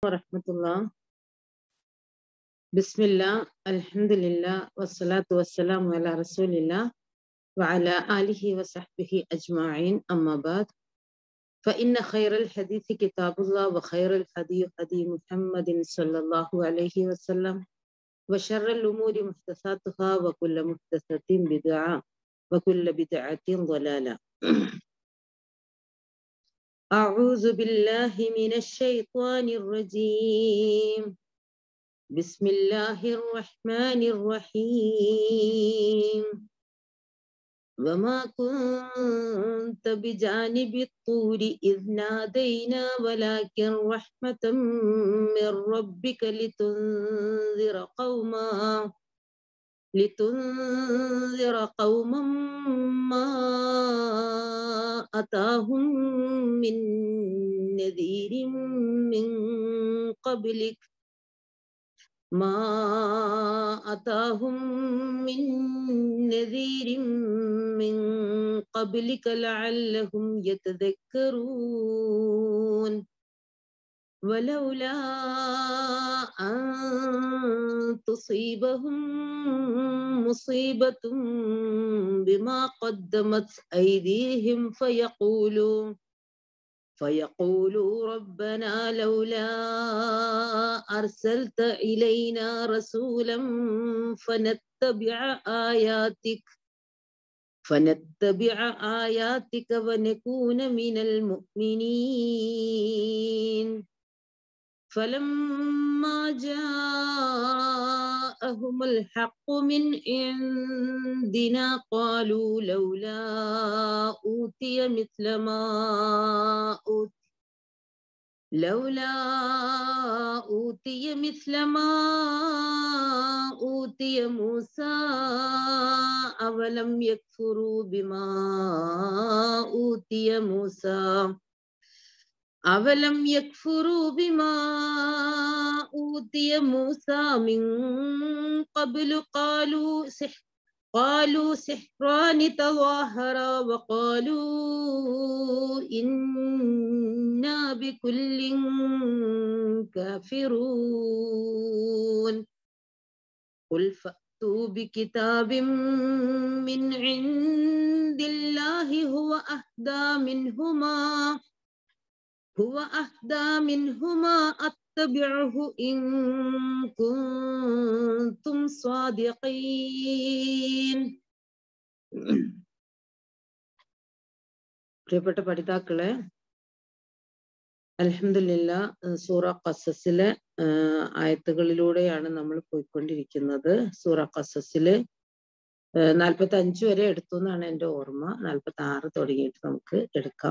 വറഹ്മത്തുള്ളാഹി. ബിസ്മില്ലാ, അൽഹംദുലില്ലാ, വസ്സലാത്തു വസ്സലാമു അലാ റസൂലില്ലാ വഅലാ ആലിഹി വസഹ്ബിഹി അജ്മഈൻ. അമ്മാ ബഅദ്. ഫഇന്ന ഖൈറൽ ഹദീസി കിതാബുല്ലാഹ് വഖൈറൽ ഹദീ ഹദീ മുഹമ്മദിൻ സ്വല്ലല്ലാഹു അലൈഹി വസല്ലം വശർറൽ ഉമൂരി മുഹ്ദസാത്തുഹാ വകുല്ല മുഹ്ദസത്തിൻ ബിദ്അ വകുല്ല ബിദ്അത്തിൻ ളലാല. അഊസു ബില്ലാഹി മിനശ് ശൈത്വാനിർ റജീം. ബിസ്മില്ലാഹിർ റഹ്മാനിർ റഹീം. വമാ കുന്ത ബിജാനിബിത് തൂരി ഇദ് നാദൈനാ വലാകിൻ റഹ്മതം മിർ റബ്ബിക ലിതുൻദിറ ഖൗമം മാ അതാഹും മിൻ നദീരിൻ മിൻ ഖബ്ലിക ما أتاهم من نذير من قبلك لعلهم يتذكرون ولولا أن تصيبهم مصيبة بما قدمت أيديهم فيقولوا ربنا لولا أرسلت إلينا رسولا فنتبع آياتك ونكون من المؤمنين فلما جاءهم الحق من عندنا قالوا لولا أوتي مثل ما أوتي موسى أولم يكفروا بما أوتي موسى من قبل قالوا سحران تظاهرا وقالوا إنا بكل كافرون قل فأتوا بكتاب من عند الله هو أهدى منهما أتبعه إن كنتم صادقين. പ്രിയപ്പെട്ട പഠിതാക്കളെ, അൽഹംദുലില്ലാ, സൂറ ഖസസിലെ ആയത്തുകളിലൂടെയാണ് നമ്മൾ പോയിക്കൊണ്ടിരിക്കുന്നത്. സൂറ ഖസസില് 45 വരെ എടുത്തു എന്നാണ് എൻ്റെ ഓർമ്മ. 46 തുടങ്ങിയിട്ട് നമുക്ക് എടുക്കാം.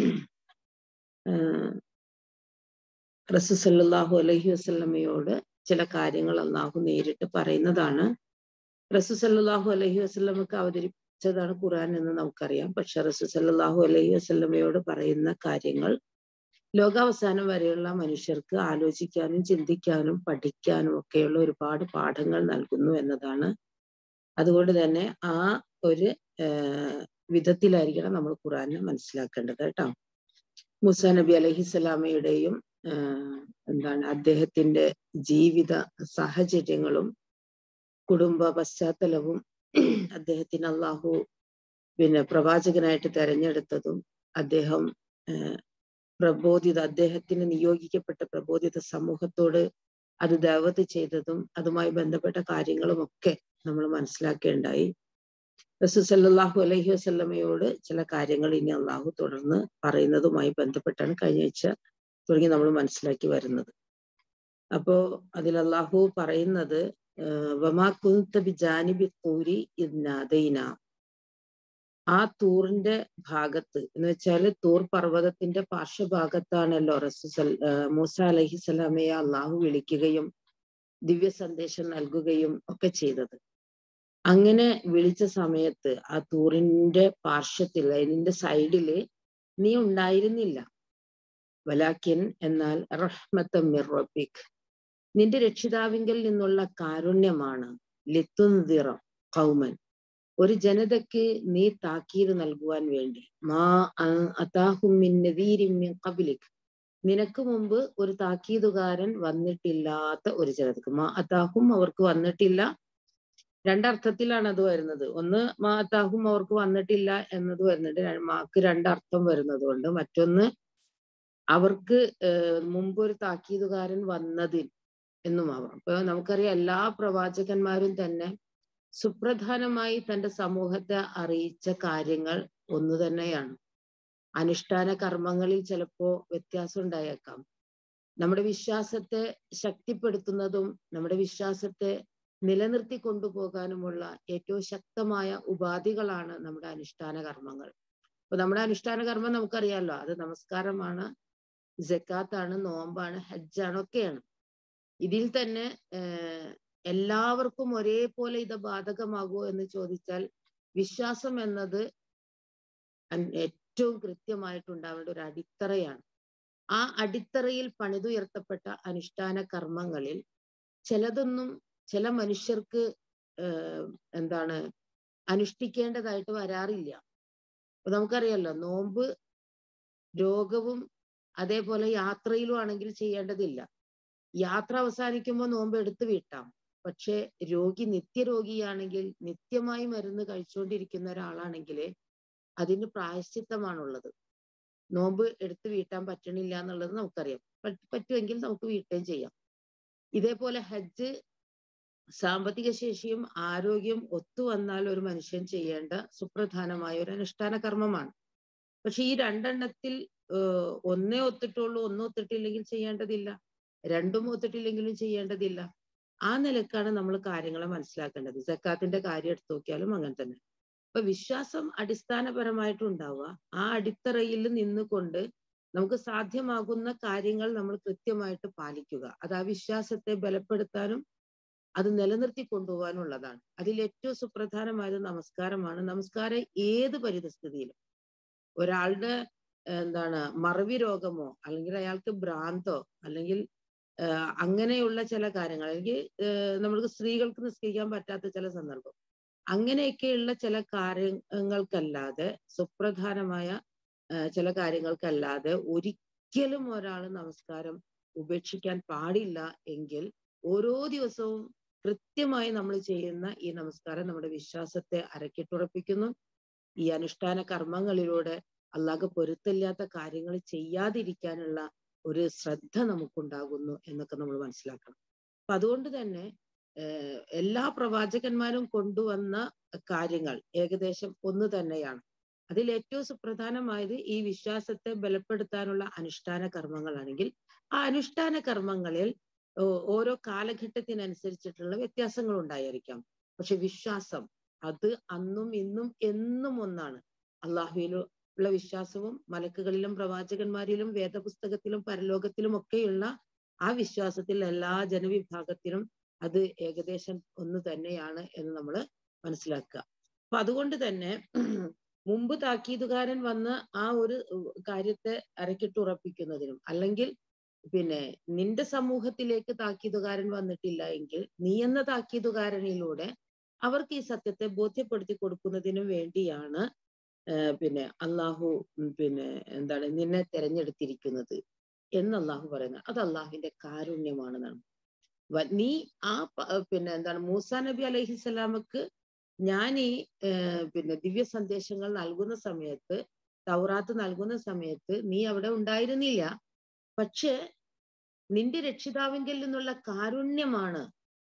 റസൂൽ സല്ലല്ലാഹു അലൈഹി വസല്ലമയോട് ചില കാര്യങ്ങൾ അല്ലാഹു നേരിട്ട് പറയുന്നതാണ്. റസൂൽ സല്ലല്ലാഹു അലൈഹി വസല്ലമക്ക് അവതരിപ്പിച്ചതാണ് ഖുർആൻ എന്ന് നമുക്കറിയാം. പക്ഷെ റസൂൽ സല്ലല്ലാഹു അലൈഹി വസല്ലമയോട് പറയുന്ന കാര്യങ്ങൾ ലോകാവസാനം വരെയുള്ള മനുഷ്യർക്ക് ആലോചിക്കാനും ചിന്തിക്കാനും പഠിക്കാനും ഒക്കെയുള്ള ഒരുപാട് പാഠങ്ങൾ നൽകുന്നു എന്നതാണ്. അതുകൊണ്ട് തന്നെ ആ ഒരു വിധത്തിലായിരിക്കണം നമ്മൾ ഖുർആനെ മനസ്സിലാക്കേണ്ടത് കേട്ടോ. മൂസാ നബി അലൈഹിസ്സലാമയുടെയും അദ്ദേഹത്തിന്റെ ജീവിത സാഹചര്യങ്ങളും കുടുംബ പശ്ചാത്തലവും അദ്ദേഹത്തിന് അള്ളാഹു പ്രവാചകനായിട്ട് തെരഞ്ഞെടുത്തതും അദ്ദേഹത്തിന് നിയോഗിക്കപ്പെട്ട പ്രബോധിത സമൂഹത്തോട് അത് ദഅവത്ത് ചെയ്തതും അതുമായി ബന്ധപ്പെട്ട കാര്യങ്ങളുമൊക്കെ നമ്മൾ മനസ്സിലാക്കേണ്ടായി. റസൂൽ സല്ലല്ലാഹു അലൈഹി വസല്ലമയോട് ചില കാര്യങ്ങൾ ഇനി അള്ളാഹു തുടർന്ന് പറയുന്നതുമായി ബന്ധപ്പെട്ടാണ് കഴിഞ്ഞ ആഴ്ച തുടങ്ങി നമ്മൾ മനസ്സിലാക്കി വരുന്നത്. അപ്പോ അതിൽ അള്ളാഹു പറയുന്നത് വമാ കുന്ത ബിജാനിബി തൂരി ഇദ് നാദൈനാ. ആ തൂറിന്റെ ഭാഗത്ത് എന്ന് വെച്ചാല് തൂർ പർവ്വതത്തിന്റെ പാർശ്വഭാഗത്താണല്ലോ മൂസ അലൈഹിസ്സലാമയെ അള്ളാഹു വിളിക്കുകയും ദിവ്യ സന്ദേശം നൽകുകയും ഒക്കെ ചെയ്തത്. അങ്ങനെ വിളിച്ച സമയത്ത് ആ തൂറിന്റെ പാർശ്വത്തിൽ, അതിന്റെ സൈഡില് നീ ഉണ്ടായിരുന്നില്ല. വലാകിൻ, എന്നാൽ റഹ്മത്തം മിർ റബ്ബിക്, നിന്റെ രക്ഷിതാവിങ്കൽ നിന്നുള്ള കാരുണ്യമാണ്. ലിതുൻദിറ ഖൗമൻ, ഒരു ജനതയ്ക്ക് നീ താക്കീത് നൽകുവാൻ വേണ്ടി. മാ അതാഹും മിൻ നദീരിൻ മിൻ ഖബ്ലിക്, നിനക്ക് മുമ്പ് ഒരു താക്കീതുകാരൻ വന്നിട്ടില്ലാത്ത ഒരു ജനതക്ക്. മാ അതാഹും അവർക്ക് വന്നിട്ടില്ല. രണ്ടർത്ഥത്തിലാണ് അത് വരുന്നത്. ഒന്ന് മാ അതാഹും അവർക്ക് വന്നിട്ടില്ല എന്നത് വരുന്നുണ്ട്. മാക്ക് രണ്ടർത്ഥം വരുന്നത് കൊണ്ട്. മറ്റൊന്ന് അവർക്ക് മുമ്പ് ഒരു താക്കീതുകാരൻ വന്നതിൽ എന്നുമാവാം. അപ്പൊ നമുക്കറിയാം എല്ലാ പ്രവാചകന്മാരും തന്നെ സുപ്രധാനമായി തന്റെ സമൂഹത്തെ അറിയിച്ച കാര്യങ്ങൾ ഒന്ന് തന്നെയാണ്. അനുഷ്ഠാന കർമ്മങ്ങളിൽ ചിലപ്പോ വ്യത്യാസം ഉണ്ടായേക്കാം. നമ്മുടെ വിശ്വാസത്തെ ശക്തിപ്പെടുത്തുന്നതും നമ്മുടെ വിശ്വാസത്തെ നിലനിർത്തി കൊണ്ടുപോകാനുമുള്ള ഏറ്റവും ശക്തമായ ഉപാധികളാണ് നമ്മുടെ അനുഷ്ഠാന കർമ്മങ്ങൾ. അപ്പൊ നമ്മുടെ അനുഷ്ഠാന കർമ്മം നമുക്കറിയാമല്ലോ, അത് നമസ്കാരമാണ്, ജക്കാത്താണ്, നോമ്പാണ്, ഹജ്ജാണ്, ഒക്കെയാണ്. ഇതിൽ തന്നെ എല്ലാവർക്കും ഒരേപോലെ ഇത് ബാധകമാകുമോ എന്ന് ചോദിച്ചാൽ വിശ്വാസം എന്നത് ഏറ്റവും കൃത്യമായിട്ടുണ്ടാവേണ്ട ഒരു അടിത്തറയാണ്. ആ അടിത്തറയിൽ പണിതുയർത്തപ്പെട്ട അനുഷ്ഠാന കർമ്മങ്ങളിൽ ചിലതൊന്നും ചില മനുഷ്യർക്ക് അനുഷ്ഠിക്കേണ്ടതായിട്ട് വരാറില്ല. അപ്പൊ നമുക്കറിയാലോ, നോമ്പ് രോഗവും അതേപോലെ യാത്രയിലും ആണെങ്കിൽ ചെയ്യേണ്ടതില്ല. യാത്ര അവസാനിക്കുമ്പോൾ നോമ്പ് എടുത്തു വീട്ടാം. പക്ഷെ നിത്യരോഗിയാണെങ്കിൽ, നിത്യമായി മരുന്ന് കഴിച്ചുകൊണ്ടിരിക്കുന്ന ഒരാളാണെങ്കിൽ അതിന് പ്രായശ്ചിത്തമാണുള്ളത്. നോമ്പ് എടുത്തു വീട്ടാൻ പറ്റണില്ല എന്നുള്ളത് നമുക്കറിയാം. പറ്റുമെങ്കിൽ നമുക്ക് വീട്ടുകയും ചെയ്യാം. ഇതേപോലെ ഹജ്ജ് സാമ്പത്തിക ശേഷിയും ആരോഗ്യം ഒത്തുവന്നാൽ ഒരു മനുഷ്യൻ ചെയ്യേണ്ട സുപ്രധാനമായ ഒരു അനുഷ്ഠാന കർമ്മമാണ്. പക്ഷെ ഈ രണ്ടെണ്ണത്തിൽ ഒന്നേ ഒത്തിട്ടുള്ളൂ, ഒന്നും ഒത്തിട്ടില്ലെങ്കിൽ ചെയ്യേണ്ടതില്ല, രണ്ടും ഒത്തിട്ടില്ലെങ്കിലും ചെയ്യേണ്ടതില്ല. ആ നിലക്കാണ് നമ്മൾ കാര്യങ്ങളെ മനസ്സിലാക്കേണ്ടത്. സക്കാത്തിന്റെ കാര്യം എടുത്തു നോക്കിയാലും അങ്ങനെ തന്നെ. അപ്പൊ വിശ്വാസം അടിസ്ഥാനപരമായിട്ടുണ്ടാവുക, ആ അടിത്തറയിൽ നിന്നുകൊണ്ട് നമുക്ക് സാധ്യമാകുന്ന കാര്യങ്ങൾ നമ്മൾ കൃത്യമായിട്ട് പാലിക്കുക. അത് ആ വിശ്വാസത്തെ ബലപ്പെടുത്താനും അത് നിലനിർത്തി കൊണ്ടുപോകാനുള്ളതാണ്. അതിൽ ഏറ്റവും സുപ്രധാനമായത് നമസ്കാരമാണ്. നമസ്കാരം ഏത് പരിതസ്ഥിതിയിലും, ഒരാളുടെ മറവി രോഗമോ അല്ലെങ്കിൽ അയാൾക്ക് ഭ്രാന്തോ അല്ലെങ്കിൽ അങ്ങനെയുള്ള ചില കാര്യങ്ങൾ, അല്ലെങ്കിൽ നമ്മൾക്ക് സ്ത്രീകൾക്ക് നിസ്കരിക്കാൻ പറ്റാത്ത ചില സന്ദർഭം, അങ്ങനെയൊക്കെയുള്ള ചില കാര്യങ്ങൾക്കല്ലാതെ, സുപ്രധാനമായ ചില കാര്യങ്ങൾക്കല്ലാതെ ഒരിക്കലും ഒരാൾ നമസ്കാരം ഉപേക്ഷിക്കാൻ പാടില്ല. എങ്കിൽ ഓരോ ദിവസവും കൃത്യമായി നമ്മൾ ചെയ്യുന്ന ഈ നമസ്കാരം നമ്മുടെ വിശ്വാസത്തെ അരക്കിട്ടുറപ്പിക്കുന്നു. ഈ അനുഷ്ഠാന കർമ്മങ്ങളിലൂടെ അല്ലാഹ് പൊരുത്തമില്ലാത്ത കാര്യങ്ങൾ ചെയ്യാതിരിക്കാനുള്ള ഒരു ശ്രദ്ധ നമുക്കുണ്ടാകുന്നു എന്നൊക്കെ നമ്മൾ മനസ്സിലാക്കണം. അപ്പൊ അതുകൊണ്ട് തന്നെ എല്ലാ പ്രവാചകന്മാരും കൊണ്ടുവന്ന കാര്യങ്ങൾ ഏകദേശം ഒന്ന് തന്നെയാണ്. അതിൽ ഏറ്റവും സുപ്രധാനമായത് ഈ വിശ്വാസത്തെ ബലപ്പെടുത്താനുള്ള അനുഷ്ഠാന കർമ്മങ്ങളാണെങ്കിൽ, ആ അനുഷ്ഠാന കർമ്മങ്ങളിൽ ഓരോ കാലഘട്ടത്തിനനുസരിച്ചിട്ടുള്ള വ്യത്യാസങ്ങൾ ഉണ്ടായിരിക്കാം. പക്ഷെ വിശ്വാസം അത് അന്നും ഇന്നും എന്നും ഒന്നാണ്. അള്ളാഹുവിലുള്ള വിശ്വാസവും മലക്കുകളിലും പ്രവാചകന്മാരിലും വേദപുസ്തകത്തിലും പരലോകത്തിലും ഒക്കെയുള്ള ആ വിശ്വാസത്തിൽ എല്ലാ ജനവിഭാഗത്തിലും അത് ഏകദേശം ഒന്ന് തന്നെയാണ് എന്ന് നമ്മൾ മനസ്സിലാക്കുക. അപ്പൊ അതുകൊണ്ട് തന്നെ മുമ്പ് താക്കീതുകാരൻ വന്ന് ആ ഒരു കാര്യത്തെ അരക്കിട്ടുറപ്പിക്കുന്നതിനും, അല്ലെങ്കിൽ നിന്റെ സമൂഹത്തിലേക്ക് താക്കീതുകാരൻ വന്നിട്ടില്ല എങ്കിൽ നീ എന്ന താക്കീതുകാരനിലൂടെ അവർക്ക് ഈ സത്യത്തെ ബോധ്യപ്പെടുത്തി കൊടുക്കുന്നതിനു വേണ്ടിയാണ് അള്ളാഹു നിന്നെ തെരഞ്ഞെടുത്തിരിക്കുന്നത് എന്ന് അള്ളാഹു പറയുന്നത്. അത് അള്ളാഹുവിന്റെ കാരുണ്യമാണെന്നാണ്. നീ ആ മൂസാ നബി അലൈഹിസ്സലാമക്ക് ഞാൻ ഈ ദിവ്യ സന്ദേശങ്ങൾ നൽകുന്ന സമയത്ത്, തൗറാത്ത് നൽകുന്ന സമയത്ത് നീ അവിടെ ഉണ്ടായിരുന്നില്ല. പക്ഷെ നിന്റെ രക്ഷിതാവിങ്കിൽ നിന്നുള്ള കാരുണ്യമാണ്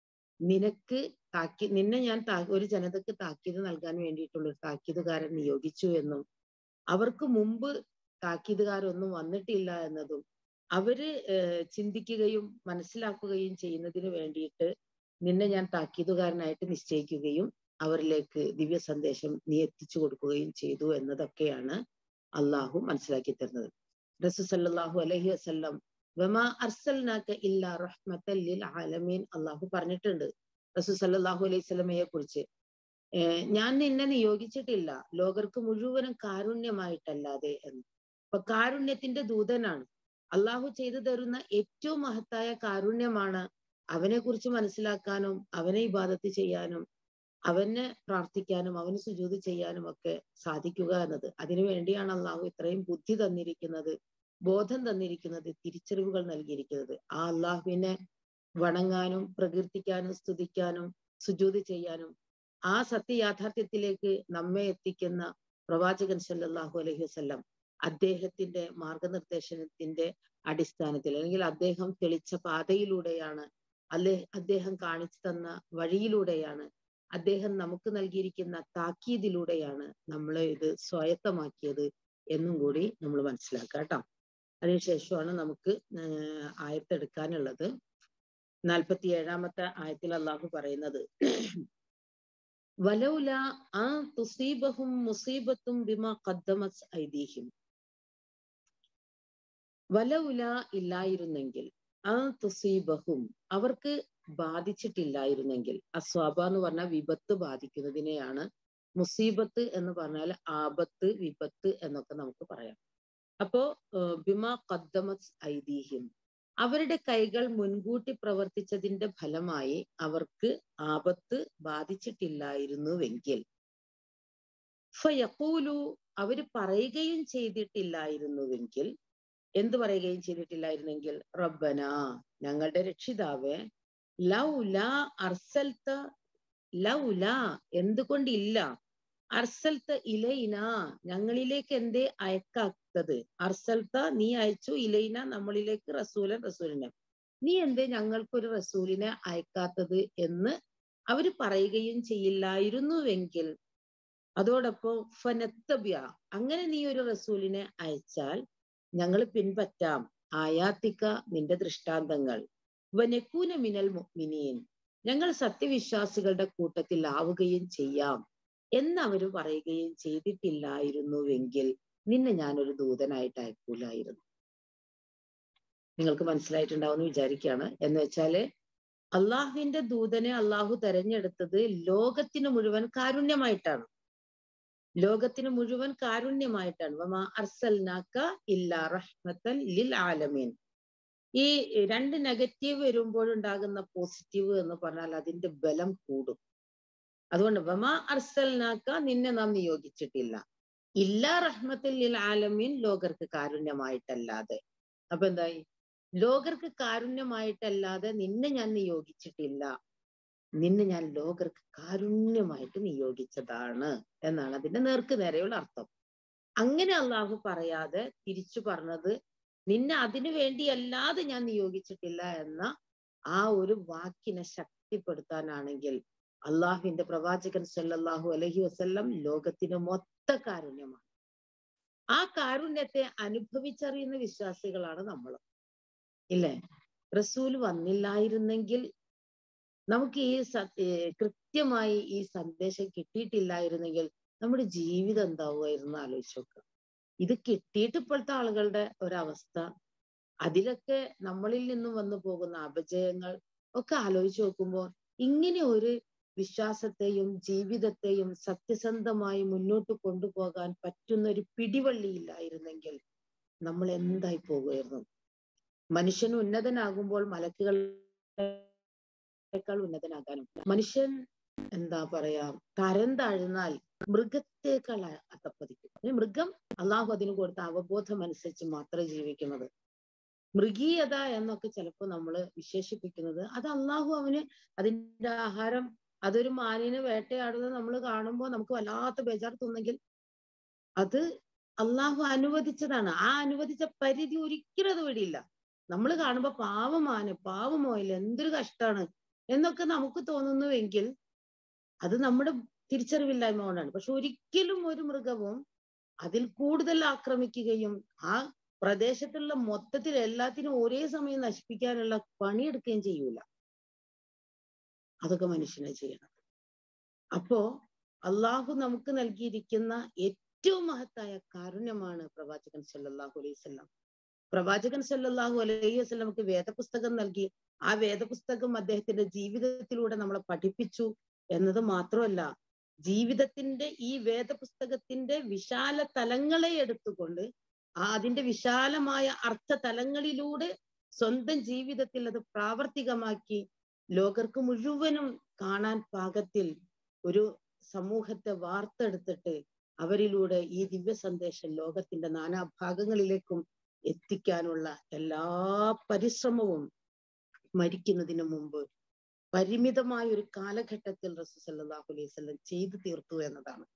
നിന്നെ ഞാൻ ഒരു ജനതക്ക് താക്കീത് നൽകാൻ വേണ്ടിയിട്ടുള്ള ഒരു താക്കീതുകാരൻ നിയോഗിച്ചു എന്നും, അവർക്ക് മുമ്പ് താക്കീതുകാരൊന്നും വന്നിട്ടില്ല എന്നതും അവര് ചിന്തിക്കുകയും മനസ്സിലാക്കുകയും ചെയ്യുന്നതിന് വേണ്ടിയിട്ട് നിന്നെ ഞാൻ താക്കീതുകാരനായിട്ട് നിശ്ചയിക്കുകയും അവരിലേക്ക് ദിവ്യ സന്ദേശം നീ എത്തിച്ചു കൊടുക്കുകയും ചെയ്തു എന്നതൊക്കെയാണ് അള്ളാഹു മനസ്സിലാക്കി തരുന്നത്. റസൂൽ സല്ലല്ലാഹു അലൈഹി വസല്ലം വമാ അർസൽനാക ഇല്ലാ റഹ്മത്തൽ ലിൽ ആലമീൻ അള്ളാഹു പറഞ്ഞിട്ടുണ്ട് റസൂൽ സല്ലല്ലാഹു അലൈഹി വസല്ലമയെ കുറിച്ച്. ഞാൻ നിന്നെ നിയോഗിച്ചിട്ടില്ല ലോകർക്ക് മുഴുവനും കാരുണ്യമായിട്ടല്ലാതെ എന്ന്. അപ്പൊ കാരുണ്യത്തിന്റെ ദൂതനാണ്. അള്ളാഹു ചെയ്തു തരുന്ന ഏറ്റവും മഹത്തായ കാരുണ്യമാണ് അവനെ കുറിച്ച് മനസ്സിലാക്കാനും അവനെ ഇബാദത്ത് ചെയ്യാനും അവനെ പ്രാർത്ഥിക്കാനും അവന് സുജൂദ് ചെയ്യാനും ഒക്കെ സാധിക്കുക എന്നത്. അതിനു വേണ്ടിയാണ് അള്ളാഹു ഇത്രയും ബുദ്ധി തന്നിരിക്കുന്നത്, ബോധം തന്നിരിക്കുന്നത്, തിരിച്ചറിവുകൾ നൽകിയിരിക്കുന്നത്. ആ അള്ളാഹുവിനെ വണങ്ങാനും പ്രകീർത്തിക്കാനും സ്തുതിക്കാനും സുജൂദ് ചെയ്യാനും ആ സത്യയാഥാർത്ഥ്യത്തിലേക്ക് നമ്മെ എത്തിക്കുന്ന പ്രവാചകൻ സല്ലല്ലാഹു അലൈഹി വസല്ലം അദ്ദേഹത്തിന്റെ മാർഗനിർദ്ദേശത്തിന്റെ അടിസ്ഥാനത്തിൽ, അല്ലെങ്കിൽ അദ്ദേഹം തെളിച്ച പാതയിലൂടെയാണ്, അദ്ദേഹം കാണിച്ചു തന്ന വഴിയിലൂടെയാണ്, അദ്ദേഹം നമുക്ക് നൽകിയിരിക്കുന്ന താക്കീതിലൂടെയാണ് നമ്മൾ ഇത് സ്വായത്തമാക്കിയത് എന്നും കൂടി നമ്മൾ മനസ്സിലാക്കുക കേട്ടോ. അതിനുശേഷമാണ് നമുക്ക് ആയത്തെടുക്കാനുള്ളത്. 47-ാമത്തെ ആയത്തിൽ അള്ളാഹു പറയുന്നത്, വലൗല അൻ തുസീബഹും മുസീബത്തും ബിമാ ഖദ്ദമത് ഐദീഹിം. വലൗല ഇല്ലായിരുന്നെങ്കിൽ, അൻ തുസീബഹും അവർക്ക് ബാധിച്ചിട്ടില്ലായിരുന്നെങ്കിൽ. അസ്വാബ എന്ന് പറഞ്ഞാൽ വിപത്ത് ബാധിക്കുന്നതിനെയാണ്. മുസീബത്ത് എന്ന് പറഞ്ഞാൽ ആപത്ത്, വിപത്ത് എന്നൊക്കെ നമുക്ക് പറയാം. അപ്പോ ബിമാ ഖദ്ദമത് ഐദീഹിം, അവരുടെ കൈകൾ മുൻകൂട്ടി പ്രവർത്തിച്ചതിന്റെ ഫലമായി അവർക്ക് ആപത്ത് ബാധിച്ചിട്ടില്ലായിരുന്നുവെങ്കിൽ, ഫയഖൂലു അവര് പറയുകയും ചെയ്തിട്ടില്ലായിരുന്നുവെങ്കിൽ, എന്ത് പറയുകയും ചെയ്തിട്ടില്ലായിരുന്നെങ്കിൽ, റബ്ബന ഞങ്ങളുടെ രക്ഷിതാവേ, ലൗലാ അർസൽത, ലൗലാ എന്തുകൊണ്ടില്ല, അർസൽത്ത ഇലൈന ഞങ്ങളിലേക്ക് എന്തേ അയക്കാത്തത്, അർസൽത്ത നീ അയച്ചു, ഇലൈന നമ്മളിലേക്ക്, റസൂലൻ റസൂലിനെ നീ എന്തേ ഞങ്ങൾക്കൊരു റസൂലിനെ അയക്കാത്തത് എന്ന് അവര് പറയുകയും ചെയ്യില്ലായിരുന്നുവെങ്കിൽ, അതോടൊപ്പം ഫനത്തബ്യ അങ്ങനെ നീ ഒരു റസൂലിനെ അയച്ചാൽ ഞങ്ങൾ പിൻപറ്റാം, ആയാത്തിക്ക നിന്റെ ദൃഷ്ടാന്തങ്ങൾ, വനകൂന മിനൽ മുഅ്മിനീൻ ഞങ്ങൾ സത്യവിശ്വാസികളുടെ കൂട്ടത്തിൽ ആവുകയും ചെയ്യാം എന്നവര് പറയുകയും ചെയ്തിട്ടില്ലായിരുന്നുവെങ്കിൽ നിന്നെ ഞാനൊരു ദൂതനായിട്ട് അയക്കൂലായിരുന്നു. നിങ്ങൾക്ക് മനസ്സിലായിട്ടുണ്ടാവും എന്ന് വിചാരിക്കുകയാണ്. എന്ന് വെച്ചാല് അള്ളാഹുവിന്റെ ദൂതനെ അള്ളാഹു തെരഞ്ഞെടുത്തത് ലോകത്തിന് മുഴുവൻ കാരുണ്യമായിട്ടാണ്. ലോകത്തിന് മുഴുവൻ കാരുണ്യമായിട്ടാണ്. വമാ അർസൽനാക ഇല്ലാ റഹ്മത്തൻ ലിൽ ആലമീൻ. ഈ രണ്ട് നെഗറ്റീവ് വരുമ്പോഴുണ്ടാകുന്ന പോസിറ്റീവ് എന്ന് പറഞ്ഞാൽ അതിന്റെ ബലം കൂടും. അതുകൊണ്ട് വമാ അർസൽനാക നിന്നെ നാം നിയോഗിച്ചിട്ടില്ല, ഇല്ലാ റഹ്മത്തൻ ലിൽ ആലമീൻ ലോകർക്ക് കാരുണ്യമായിട്ടല്ലാതെ. അപ്പൊ എന്തായി, ലോകർക്ക് കാരുണ്യമായിട്ടല്ലാതെ നിന്നെ ഞാൻ നിയോഗിച്ചിട്ടില്ല, നിന്നെ ഞാൻ ലോകർക്ക് കാരുണ്യമായിട്ട് നിയോഗിച്ചതാണ് എന്നാണ് അതിന്റെ നേർക്ക് നേരെയുള്ള അർത്ഥം. അങ്ങനെ അള്ളാഹു പറയാതെ തിരിച്ചു പറഞ്ഞത് നിന്നെ അതിനു വേണ്ടിയല്ലാതെ ഞാൻ നിയോഗിച്ചിട്ടില്ല എന്ന ആ ഒരു വാക്കിനെ ശക്തിപ്പെടുത്താനാണെങ്കിൽ അള്ളാഹുവിന്റെ പ്രവാചകൻ സല്ലല്ലാഹു അലൈഹി വസല്ലം ലോകത്തിന് മൊത്ത കാരുണ്യമാണ്. ആ കാരുണ്യത്തെ അനുഭവിച്ചറിയുന്ന വിശ്വാസികളാണ് നമ്മൾ, ഇല്ലേ? റസൂൽ വന്നില്ലായിരുന്നെങ്കിൽ, നമുക്ക് ഈ കൃത്യമായി ഈ സന്ദേശം കിട്ടിയിട്ടില്ലായിരുന്നെങ്കിൽ നമ്മുടെ ജീവിതം എന്താവുമായിരുന്നു ആലോചിച്ച് നോക്കുക. ഇത് കിട്ടിയിട്ട് ഇപ്പോഴത്തെ ആളുകളുടെ ഒരവസ്ഥ, അതിലൊക്കെ നമ്മളിൽ നിന്നും വന്നു പോകുന്ന അപജയങ്ങൾ ഒക്കെ ആലോചിച്ച് നോക്കുമ്പോൾ ഇങ്ങനെ ഒരു വിശ്വാസത്തെയും ജീവിതത്തെയും സത്യസന്ധമായി മുന്നോട്ട് കൊണ്ടുപോകാൻ പറ്റുന്ന ഒരു പിടിവള്ളിയില്ലായിരുന്നെങ്കിൽ നമ്മൾ എന്തായി പോകുമായിരുന്നു. മനുഷ്യൻ ഉന്നതനാകുമ്പോൾ മലക്കുകളേക്കാൾ ഉന്നതനാകാനും, മനുഷ്യൻ എന്താ പറയാ തരം താഴ്ന്നാൽ മൃഗത്തേക്കാൾ അധപ്പതിക്കും. മൃഗം അള്ളാഹു അതിന് കൊടുത്ത അവബോധം അനുസരിച്ച് മാത്രമേ ജീവിക്കുന്നത്. മൃഗീയത എന്നൊക്കെ ചിലപ്പോൾ നമ്മൾ വിശേഷിപ്പിക്കുന്നത് അത് അള്ളാഹു അവന് അതിന്റെ ആഹാരം, അതൊരു മാനിനെ വേട്ടയാടുന്നത് നമ്മൾ കാണുമ്പോൾ നമുക്ക് വല്ലാത്ത ബേജാർ തോന്നുന്നെങ്കിൽ അത് അള്ളാഹു അനുവദിച്ചതാണ്. ആ അനുവദിച്ച പരിധി ഒരിക്കലും അത് വിടില്ല. നമ്മൾ കാണുമ്പോ പാവമാണ്, പാവമോയില്ല, എന്തൊരു കഷ്ടാണ് എന്നൊക്കെ നമുക്ക് തോന്നുന്നുവെങ്കിൽ അത് നമ്മുടെ തിരിച്ചറിവില്ലായ്മ കൊണ്ടാണ്. പക്ഷെ ഒരിക്കലും ഒരു മൃഗവും അതിൽ കൂടുതൽ ആക്രമിക്കുകയും ആ പ്രദേശത്തുള്ള മൊത്തത്തിൽ എല്ലാത്തിനും ഒരേ സമയം നശിപ്പിക്കാനുള്ള പണിയെടുക്കുകയും ചെയ്യൂല. അതൊക്കെ മനുഷ്യനെ ചെയ്യണം. അപ്പോ അള്ളാഹു നമുക്ക് നൽകിയിരിക്കുന്ന ഏറ്റവും മഹത്തായ കാരുണ്യമാണ് പ്രവാചകൻ സല്ലല്ലാഹു അലൈഹി വസല്ലം. പ്രവാചകൻ സല്ലല്ലാഹു അലൈഹി വസല്ലമക്ക് വേദപുസ്തകം നൽകി, ആ വേദപുസ്തകം അദ്ദേഹത്തിന്റെ ജീവിതത്തിലൂടെ നമ്മളെ പഠിപ്പിച്ചു എന്നത് മാത്രമല്ല, ജീവിതത്തിന്റെ ഈ വേദപുസ്തകത്തിന്റെ വിശാല തലങ്ങളെ എടുത്തുകൊണ്ട് അതിന്റെ വിശാലമായ അർത്ഥ തലങ്ങളിലൂടെ സ്വന്തം ജീവിതത്തിൽ അത് പ്രാവർത്തികമാക്കി ലോകർക്ക് മുഴുവനും കാണാൻ പാകത്തിൽ ഒരു സമൂഹത്തെ വാർത്തെടുത്തിട്ട് അവരിലൂടെ ഈ ദിവ്യ സന്ദേശം ലോകത്തിന്റെ നാനാഭാഗങ്ങളിലേക്കും എത്തിക്കാനുള്ള എല്ലാ പരിശ്രമവും മരിക്കുന്നതിന് മുമ്പ് പരിമിതമായ ഒരു കാലഘട്ടത്തിൽ റസൂൽ സല്ലല്ലാഹു അലൈഹി വസല്ലം ചെയ്തു തീർത്തു എന്നതാണ്.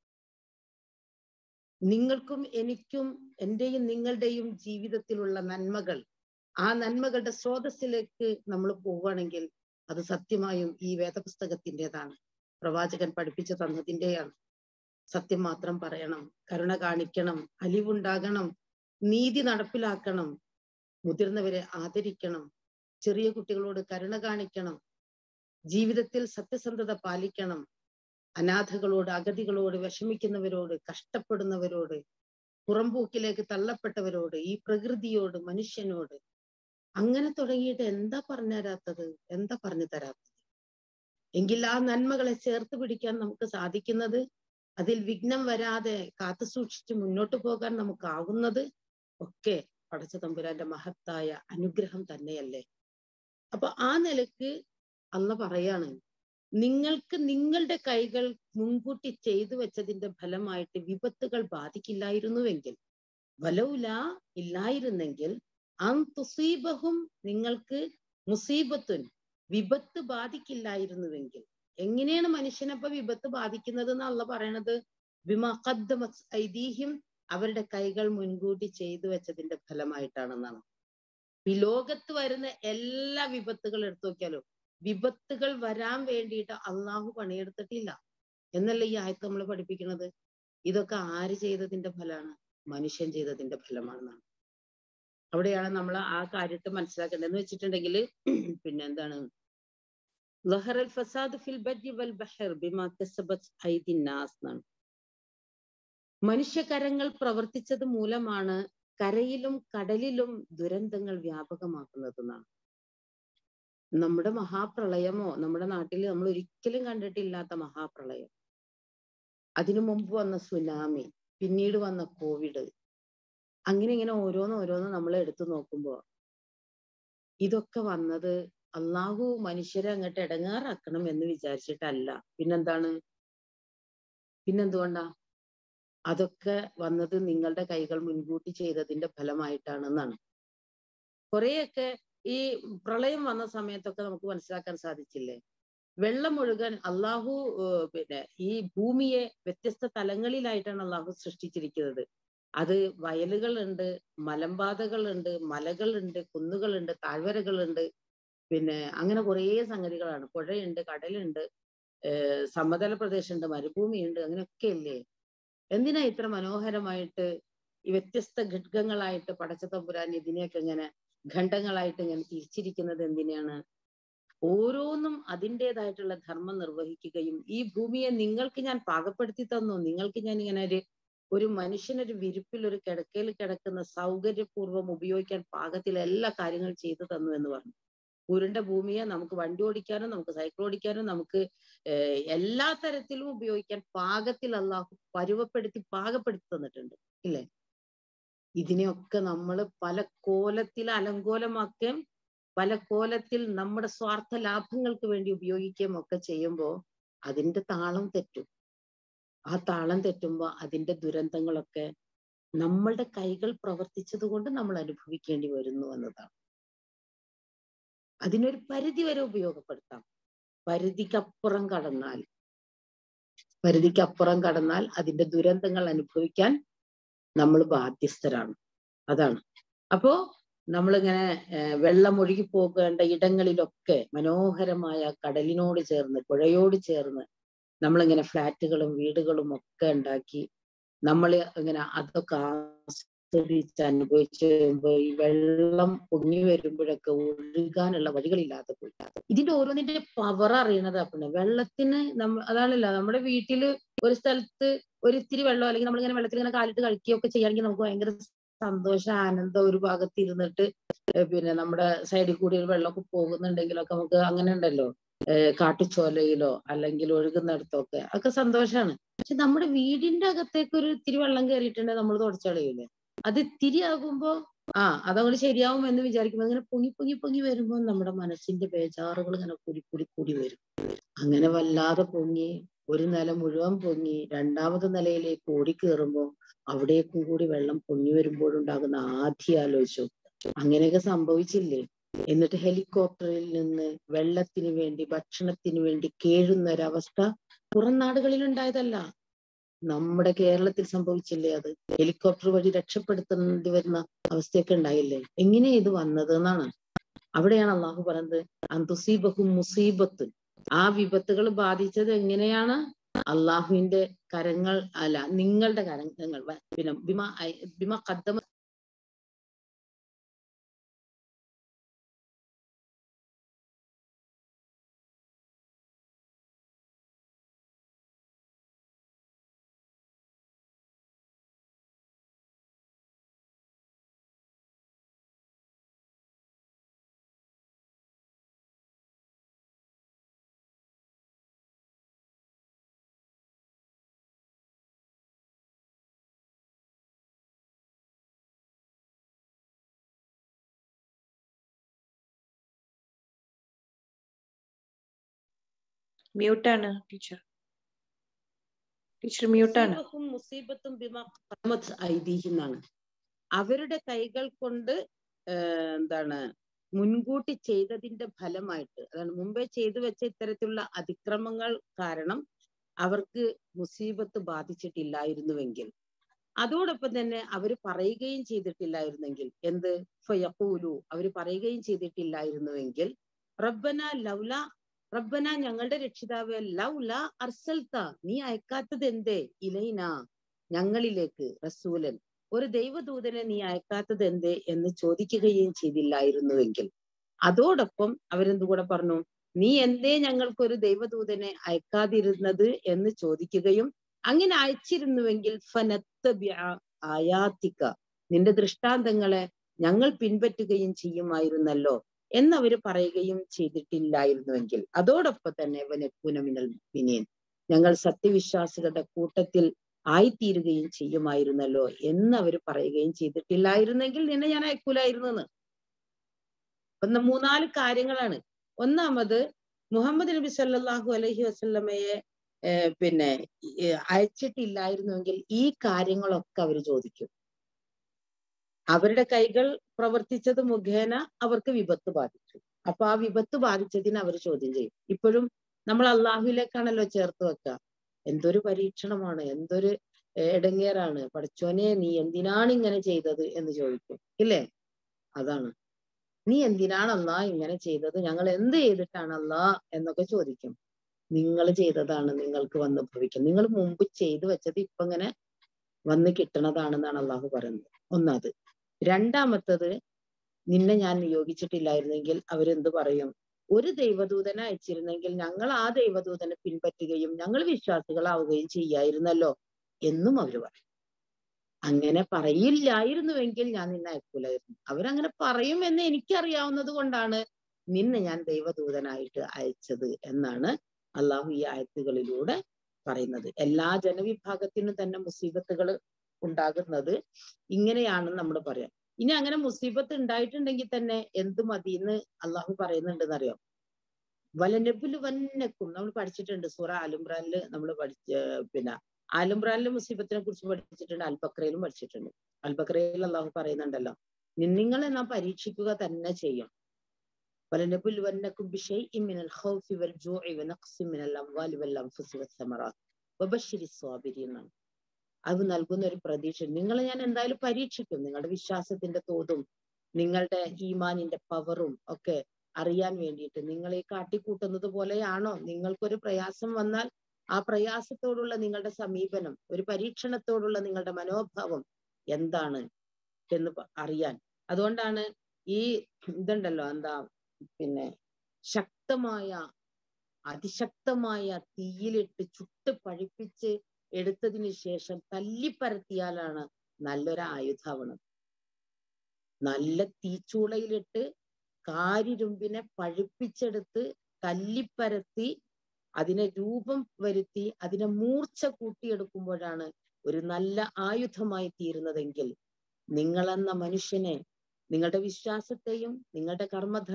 നിങ്ങൾക്കും എനിക്കും എന്റെയും നിങ്ങളുടെയും ജീവിതത്തിലുള്ള നന്മകൾ, ആ നന്മകളുടെ സ്രോതസ്സിലേക്ക് നമ്മൾ പോവുകയാണെങ്കിൽ അത് സത്യമായും ഈ വേദപുസ്തകത്തിൻ്റെതാണ്, പ്രവാചകൻ പഠിപ്പിച്ചു തന്നതിൻ്റെയാണ്. സത്യം മാത്രം പറയണം, കരുണ കാണിക്കണം, അലിവുണ്ടാകണം, നീതി നടപ്പിലാക്കണം, മുതിർന്നവരെ ആദരിക്കണം, ചെറിയ കുട്ടികളോട് കരുണ കാണിക്കണം, ജീവിതത്തിൽ സത്യസന്ധത പാലിക്കണം, അനാഥകളോട്, അഗതികളോട്, വിഷമിക്കുന്നവരോട്, കഷ്ടപ്പെടുന്നവരോട്, പുറംപോക്കിലേക്ക് തള്ളപ്പെട്ടവരോട്, ഈ പ്രകൃതിയോട്, മനുഷ്യനോട്, അങ്ങനെ തുടങ്ങിയിട്ട് എന്താ പറഞ്ഞു തരാത്തത്, എന്താ പറഞ്ഞു തരാത്തത്? എങ്കിൽ ആ നന്മകളെ ചേർത്ത് പിടിക്കാൻ നമുക്ക് സാധിക്കുന്നത്, അതിൽ വിഘ്നം വരാതെ കാത്തു സൂക്ഷിച്ച് മുന്നോട്ട് പോകാൻ നമുക്കാവുന്നത് ഒക്കെ പടച്ച തമ്പുരാന്റെ മഹത്തായ അനുഗ്രഹം തന്നെയല്ലേ. അപ്പൊ ആ നിലക്ക് അള്ള പറയാണ്, നിങ്ങൾക്ക് നിങ്ങളുടെ കൈകൾ മുൻകൂട്ടി ചെയ്തു വെച്ചതിന്റെ ഫലമായിട്ട് വിപത്തുകൾ ബാധിക്കില്ലായിരുന്നുവെങ്കിൽ, വലൗല ഇല്ലായിരുന്നെങ്കിൽ, തുസീബഹും നിങ്ങൾക്ക് മുസീബത്തുൻ വിപത്ത് ബാധിക്കില്ലായിരുന്നുവെങ്കിൽ. എങ്ങനെയാണ് മനുഷ്യനപ്പൊ വിപത്ത് ബാധിക്കുന്നത് എന്നല്ല പറയണത്? ബിമാ ഖദ്ദമത് ഐദീഹിം, അവരുടെ കൈകൾ മുൻകൂട്ടി ചെയ്തു വെച്ചതിന്റെ ഫലമായിട്ടാണെന്നാണ്. ഈ ലോകത്ത് വരുന്ന എല്ലാ വിപത്തുകൾ എടുത്തു നോക്കിയാലോ, വിപത്തുകൾ വരാൻ വേണ്ടിയിട്ട് അള്ളാഹു പണിയെടുത്തിട്ടില്ല എന്നല്ല ഈ ആയത്ത് നമ്മൾ പഠിപ്പിക്കുന്നത്. ഇതൊക്കെ ആര് ചെയ്തതിന്റെ ഫലമാണ്? മനുഷ്യൻ ചെയ്തതിന്റെ ഫലമാണെന്നാണ്. അവിടെയാണ് നമ്മൾ ആ കാര്യത്തെ മനസ്സിലാക്കേണ്ടതെന്ന് വെച്ചിട്ടുണ്ടെങ്കിൽ, പിന്നെ എന്താണ്, ലഹറൽ ഫസാദ് ഫിൽ ബർരി വൽ ബഹർ ബിമാ കസബത് ഐദിൻ നാസ് എന്നാണ്. മനുഷ്യകരങ്ങൾ പ്രവർത്തിച്ചത് മൂലമാണ് കരയിലും കടലിലും ദുരന്തങ്ങൾ വ്യാപകമാക്കുന്നതെന്നാണ്. നമ്മുടെ മഹാപ്രളയമോ, നമ്മുടെ നാട്ടിൽ നമ്മൾ ഒരിക്കലും കണ്ടിട്ടില്ലാത്ത മഹാപ്രളയം, അതിനു മുമ്പ് വന്ന സുനാമി, പിന്നീട് വന്ന കോവിഡ്, അങ്ങനെ ഇങ്ങനെ ഓരോന്ന് നമ്മൾ എടുത്തു നോക്കുമ്പോ ഇതൊക്കെ വന്നത് അള്ളാഹു മനുഷ്യരെ അങ്ങോട്ട് ഇടങ്ങാറാക്കണം എന്ന് വിചാരിച്ചിട്ടല്ല. പിന്നെന്തുകൊണ്ടാ? അതൊക്കെ വന്നത് നിങ്ങളുടെ കൈകൾ മുൻകൂട്ടി ചെയ്തതിന്റെ ഫലമായിട്ടാണെന്നാണ്. കുറെയൊക്കെ ഈ പ്രളയം വന്ന സമയത്തൊക്കെ നമുക്ക് മനസ്സിലാക്കാൻ സാധിച്ചില്ലേ? വെള്ളം ഒഴുകാൻ അള്ളാഹു പിന്നെ ഈ ഭൂമിയെ വ്യത്യസ്ത തലങ്ങളിലായിട്ടാണ് അള്ളാഹു സൃഷ്ടിച്ചിരിക്കുന്നത്. അത് വയലുകളുണ്ട്, മലമ്പാതകളുണ്ട്, മലകളുണ്ട്, കുന്നുകളുണ്ട്, താഴ്വരകളുണ്ട്, പിന്നെ അങ്ങനെ കുറേ സംഗതികളാണ്. പുഴയുണ്ട്, കടലുണ്ട്, സമതല പ്രദേശമുണ്ട്, മരുഭൂമിയുണ്ട്, അങ്ങനെയൊക്കെ അല്ലേ. എന്തിനാ ഇത്ര മനോഹരമായിട്ട് ഈ വ്യത്യസ്ത ഘടകങ്ങളായിട്ട് പടച്ച തമ്പുരാൻ ഇതിനെയൊക്കെ ഇങ്ങനെ ഖണ്ഡങ്ങളായിട്ട് ഇങ്ങനെ തിരിച്ചിരിക്കുന്നത് എന്തിനാണ്? ഓരോന്നും അതിൻ്റെതായിട്ടുള്ള ധർമ്മം നിർവഹിക്കുകയും, ഈ ഭൂമിയെ നിങ്ങൾക്ക് ഞാൻ പാകപ്പെടുത്തി തന്നു, നിങ്ങൾക്ക് ഞാൻ ഇങ്ങനെ ഒരു മനുഷ്യനൊരു വിരിപ്പിൽ ഒരു കിടക്കയിൽ കിടക്കുന്ന സൗകര്യപൂർവ്വം ഉപയോഗിക്കാൻ പാകത്തിൽ എല്ലാ കാര്യങ്ങളും ചെയ്തു തന്നു എന്ന് പറഞ്ഞു. ഉരുണ്ട ഭൂമിയെ നമുക്ക് വണ്ടി ഓടിക്കാനും, നമുക്ക് സൈക്കിൾ ഓടിക്കാനും, നമുക്ക് എല്ലാ തരത്തിലും ഉപയോഗിക്കാൻ പാകത്തിൽ അള്ളാഹു പാകപ്പെടുത്തി തന്നിട്ടുണ്ട് ഇല്ലേ? ഇതിനെയൊക്കെ നമ്മൾ പല കോലത്തിൽ അലങ്കോലമാക്കുകയും പല കോലത്തിൽ നമ്മുടെ സ്വാർത്ഥ ലാഭങ്ങൾക്ക് വേണ്ടി ഉപയോഗിക്കുകയും ഒക്കെ ചെയ്യുമ്പോൾ അതിന്റെ താളം തെറ്റും. ആ താളം തെറ്റുമ്പോൾ അതിന്റെ ദുരന്തങ്ങളൊക്കെ നമ്മളുടെ കൈകൾ പ്രവർത്തിച്ചത് കൊണ്ട് നമ്മൾ അനുഭവിക്കേണ്ടി വരുന്നു എന്നതാണ്. അതിനൊരു പരിധി വരെ ഉപയോഗപ്പെടുത്താം. പരിധിക്കപ്പുറം കടന്നാൽ അതിന്റെ ദുരന്തങ്ങൾ അനുഭവിക്കാൻ നമ്മൾ ബാധ്യസ്ഥരാണ്. അതാണ്. അപ്പോ നമ്മളിങ്ങനെ വെള്ളമൊഴുകി പോകേണ്ട ഇടങ്ങളിലൊക്കെ മനോഹരമായ കടലിനോട് ചേർന്ന്, പുഴയോട് ചേർന്ന് നമ്മളിങ്ങനെ ഫ്ലാറ്റുകളും വീടുകളും ഒക്കെ ഉണ്ടാക്കി നമ്മൾ ഇങ്ങനെ അതൊക്കെ ആസ്വദിച്ച് അനുഭവിച്ച് വരുമ്പോൾ ഈ വെള്ളം പൊങ്ങി വരുമ്പോഴൊക്കെ ഒഴുകാനുള്ള വഴികളില്ലാതെ പോയി. ഇതിന്റെ ഓരോന്നിന്റെ പവർ അറിയണത് അപ്പം വെള്ളത്തിന് അതാണല്ലോ, നമ്മുടെ വീട്ടില് ഒരു സ്ഥലത്ത് ഒരിത്തിരി വെള്ളം അല്ലെങ്കിൽ നമ്മളിങ്ങനെ വെള്ളത്തിൽ ഇങ്ങനെ കാലിട്ട് കളിക്കുകയൊക്കെ ചെയ്യുകയാണെങ്കിൽ നമുക്ക് ഭയങ്കര സന്തോഷം, ആനന്ദം. ഒരു ഭാഗത്ത് ഇരുന്നിട്ട് പിന്നെ നമ്മുടെ സൈഡിൽ കൂടി ഒരു വെള്ളമൊക്കെ പോകുന്നുണ്ടെങ്കിലൊക്കെ നമുക്ക് അങ്ങനെ ഉണ്ടല്ലോ, കാട്ടുചോലയിലോ അല്ലെങ്കിൽ ഒഴുകുന്നിടത്തൊക്കെ ഒക്കെ സന്തോഷമാണ്. പക്ഷെ നമ്മുടെ വീടിന്റെ അകത്തേക്ക് ഒരു ഇത്തിരി വെള്ളം കയറിയിട്ടുണ്ടെങ്കിൽ നമ്മൾ തുടച്ചളയില്ലേ? അത് ഇത്തിരി ആകുമ്പോ അതങ്ങോട്ട് ശരിയാവും എന്ന് വിചാരിക്കുമ്പോൾ അങ്ങനെ പൊങ്ങി വരുമ്പോൾ നമ്മുടെ മനസ്സിന്റെ ബേജാറുകൾ ഇങ്ങനെ കൂടി വരും. അങ്ങനെ വല്ലാതെ ഒരു നില മുഴുവൻ പൊങ്ങി രണ്ടാമത്തെ നിലയിലേക്ക് ഓടിക്കേറുമ്പോ അവിടേക്കും കൂടി വെള്ളം പൊങ്ങി വരുമ്പോഴുണ്ടാകുന്ന ആദ്യ ആലോചിച്ചു. അങ്ങനെയൊക്കെ സംഭവിച്ചില്ലേ? എന്നിട്ട് ഹെലികോപ്റ്ററിൽ നിന്ന് വെള്ളത്തിന് വേണ്ടി ഭക്ഷണത്തിന് വേണ്ടി കേഴുന്ന ഒരവസ്ഥ പുറം നാടുകളിൽ ഉണ്ടായതല്ല, നമ്മുടെ കേരളത്തിൽ സംഭവിച്ചില്ലേ? അത് ഹെലികോപ്റ്റർ വഴി രക്ഷപ്പെടുത്തേണ്ടി വരുന്ന അവസ്ഥയൊക്കെ ഉണ്ടായില്ലേ? എങ്ങനെയാ ഇത് വന്നത് എന്നാണ്. അവിടെയാണ് അള്ളാഹു പറയുന്നത് അന്തുസീബഹും മുസീബത്ത്. ആ വിപത്തുകൾ ബാധിച്ചത് എങ്ങനെയാണ്? അള്ളാഹുവിന്റെ കരങ്ങൾ അല്ല, നിങ്ങളുടെ കരങ്ങൾ പിന്നെ ബിമ ഖദ്ദമ. മ്യൂട്ടാണ് ടീച്ചർ. ടീച്ചർ മ്യൂട്ടാണ്. മുസീബത്തും ബിമാ ഖദ്ദമത് ഐദീഹിം എന്നാണ്. അവരുടെ കൈകൾ കൊണ്ട് എന്താണ് മുൻകൂട്ടി ചെയ്തതിന്റെ ഫലമായിട്ട്, അതാണ് മുമ്പേ ചെയ്തു വെച്ച ഇത്തരത്തിലുള്ള അതിക്രമങ്ങൾ കാരണം അവർക്ക് മുസീബത്ത് ബാധിച്ചിട്ടില്ലായിരുന്നുവെങ്കിൽ, അതോടൊപ്പം തന്നെ അവർ പറയുകയും ചെയ്തിട്ടില്ലായിരുന്നെങ്കിൽ, എന്ത് ഫയഖൂലു, അവർ പറയുകയും ചെയ്തിട്ടില്ലായിരുന്നുവെങ്കിൽ റബ്ബന ലൗല, റബ്ബന ഞങ്ങളുടെ രക്ഷിതാവേ, ലൗല അർസൽത്ത, നീ അയക്കാത്തത് എന്തേ, ഇലൈന ഞങ്ങളിലേക്ക്, റസൂലൻ ഒരു ദൈവദൂതനെ നീ അയക്കാത്തത് എന്തേ എന്ന് ചോദിക്കുകയും ചെയ്തില്ലായിരുന്നുവെങ്കിൽ, അതോടൊപ്പം അവരെന്തുകൂടെ പറഞ്ഞു, നീ എന്തേ ഞങ്ങൾക്കൊരു ദൈവദൂതനെ അയക്കാതിരുന്നത് എന്ന് ചോദിക്കുകയും, അങ്ങനെ അയച്ചിരുന്നുവെങ്കിൽ ഫനത്തബിഅ ആയാത്തിക, നിന്റെ ദൃഷ്ടാന്തങ്ങളെ ഞങ്ങൾ പിൻപറ്റുകയും ചെയ്യുമായിരുന്നല്ലോ എന്നവര് പറയുകയും ചെയ്തിട്ടില്ലായിരുന്നുവെങ്കിൽ, അതോടൊപ്പം തന്നെ വനകൂന മിനൽ മുഅ്മിനീൻ, ഞങ്ങൾ സത്യവിശ്വാസികളുടെ കൂട്ടത്തിൽ ആയിത്തീരുകയും ചെയ്യുമായിരുന്നല്ലോ എന്നവർ പറയുകയും ചെയ്തിട്ടില്ലായിരുന്നെങ്കിൽ നിന്നെ ഞാൻ അയക്കൂലായിരുന്നു. ഒന്ന് 3-4 കാര്യങ്ങളാണ്. ഒന്നാമത്, മുഹമ്മദ് നബി സല്ലല്ലാഹു അലൈഹി വസല്ലമയെ പിന്നെ അയച്ചിട്ടില്ലായിരുന്നുവെങ്കിൽ ഈ കാര്യങ്ങളൊക്കെ അവർ ചോദിക്കും. അവരുടെ കൈകൾ പ്രവർത്തിച്ചത് മുഖേന അവർക്ക് വിപത്ത് ബാധിച്ചു. അപ്പൊ ആ വിപത്ത് ബാധിച്ചതിന് അവർ ചോദ്യം ചെയ്യും. ഇപ്പോഴും നമ്മൾ അള്ളാഹുവിലേക്കാണല്ലോ ചേർത്ത് വെക്കുക. എന്തൊരു പരീക്ഷണമാണ്, എന്തൊരു ഇടങ്ങേറാണ്, പഠിച്ചോനെ നീ എന്തിനാണ് ഇങ്ങനെ ചെയ്തത് എന്ന് ചോദിക്കും, ഇല്ലേ? അതാണ്, നീ എന്തിനാണ് അല്ലാ ഇങ്ങനെ ചെയ്തത്, ഞങ്ങൾ എന്ത് ചെയ്തിട്ടാണ് അല്ലാ എന്നൊക്കെ ചോദിക്കും. നിങ്ങൾ ചെയ്തതാണ് നിങ്ങൾക്ക് വന്ന് ഭവിക്കും, നിങ്ങൾ മുമ്പ് ചെയ്തു വെച്ചത് ഇപ്പൊ ഇങ്ങനെ വന്ന് കിട്ടണതാണെന്നാണ് അള്ളാഹു പറയുന്നത്. ഒന്നത്. രണ്ടാമത്തത്, നിന്നെ ഞാൻ നിയോഗിച്ചിട്ടില്ലായിരുന്നെങ്കിൽ അവരെന്ത് പറയും, ഒരു ദൈവദൂതനെ അയച്ചിരുന്നെങ്കിൽ ഞങ്ങൾ ആ ദൈവദൂതനെ പിൻപറ്റുകയും ഞങ്ങൾ വിശ്വാസികളാവുകയും ചെയ്യായിരുന്നല്ലോ എന്നും അവർ പറയും. അങ്ങനെ പറയില്ലായിരുന്നുവെങ്കിൽ ഞാൻ നിന്നെ അയക്കൂലായിരുന്നു. അവരങ്ങനെ പറയുമെന്ന് എനിക്കറിയാവുന്നത് കൊണ്ടാണ് നിന്നെ ഞാൻ ദൈവദൂതനായിട്ട് അയച്ചത് എന്നാണ് അള്ളാഹു ഈ ആയത്തുകളിലൂടെ പറയുന്നത്. എല്ലാ ജനവിഭാഗത്തിനും തന്നെ മുസീബത്തുകൾ ഉണ്ടാകുന്നത് ഇങ്ങനെയാണെന്ന് നമ്മൾ പറയാം. ഇനി അങ്ങനെ മുസീബത്ത് ഉണ്ടായിട്ടുണ്ടെങ്കിൽ തന്നെ എന്ത് മതിയെന്ന് അള്ളാഹു പറയുന്നുണ്ടെന്നറിയോ? വലനബുലുവന്നക്കും, നമ്മൾ പഠിച്ചിട്ടുണ്ട് സൂറ ആലിമ്രാനില്, നമ്മൾ പിന്നെ ആലിമ്രാനിലെ മുസീബത്തിനെ കുറിച്ച് പഠിച്ചിട്ടുണ്ട്, അൽബക്രയിലും പഠിച്ചിട്ടുണ്ട്. അൽബക്രയിൽ അള്ളാഹു പറയുന്നുണ്ടല്ലോ, നിങ്ങളെ നാം പരീക്ഷിക്കുക തന്നെ ചെയ്യും. വലനബുലുവന്നക്കും ബിശൈഇൻ മിനൽ ഖൗഫി വൽ ജൂഇ വനഖ്സിൻ മിനൽ അംവാലി വൽ അൻഫുസി വസ്സമറാത്ത് വബശ്ശിരിസ് സ്വാബിരീൻ. അത് നൽകുന്ന ഒരു പ്രതീക്ഷ. നിങ്ങളെ ഞാൻ എന്തായാലും പരീക്ഷിക്കും. നിങ്ങളുടെ വിശ്വാസത്തിന്റെ തോതും നിങ്ങളുടെ ഈമാനിന്റെ പവറും ഒക്കെ അറിയാൻ വേണ്ടിയിട്ട്. നിങ്ങളെ കാട്ടിക്കൂട്ടുന്നത് പോലെയാണോ നിങ്ങൾക്കൊരു പ്രയാസം വന്നാൽ ആ പ്രയാസത്തോടുള്ള നിങ്ങളുടെ സമീപനം, ഒരു പരീക്ഷണത്തോടുള്ള നിങ്ങളുടെ മനോഭാവം എന്താണ് എന്ന് അറിയാൻ. അതുകൊണ്ടാണ് ഈ ഇതുണ്ടല്ലോ, എന്താ പിന്നെ ശക്തമായ അതിശക്തമായ തീയിലിട്ട് ചുട്ട് പഴിപ്പിച്ച് എടുത്തതിന് ശേഷം തല്ലിപ്പരത്തിയാലാണ് നല്ലൊരു ആയുധാവണം. നല്ല തീച്ചൂളയിലിട്ട് കാരിരുമ്പിനെ പഴുപ്പിച്ചെടുത്ത് തല്ലിപ്പരത്തി അതിനെ രൂപം വരുത്തി അതിനെ മൂർച്ച കൂട്ടിയെടുക്കുമ്പോഴാണ് ഒരു നല്ല ആയുധമായി തീരുന്നതെങ്കിൽ, നിങ്ങളെന്ന മനുഷ്യനെ, നിങ്ങളുടെ വിശ്വാസത്തെയും നിങ്ങളുടെ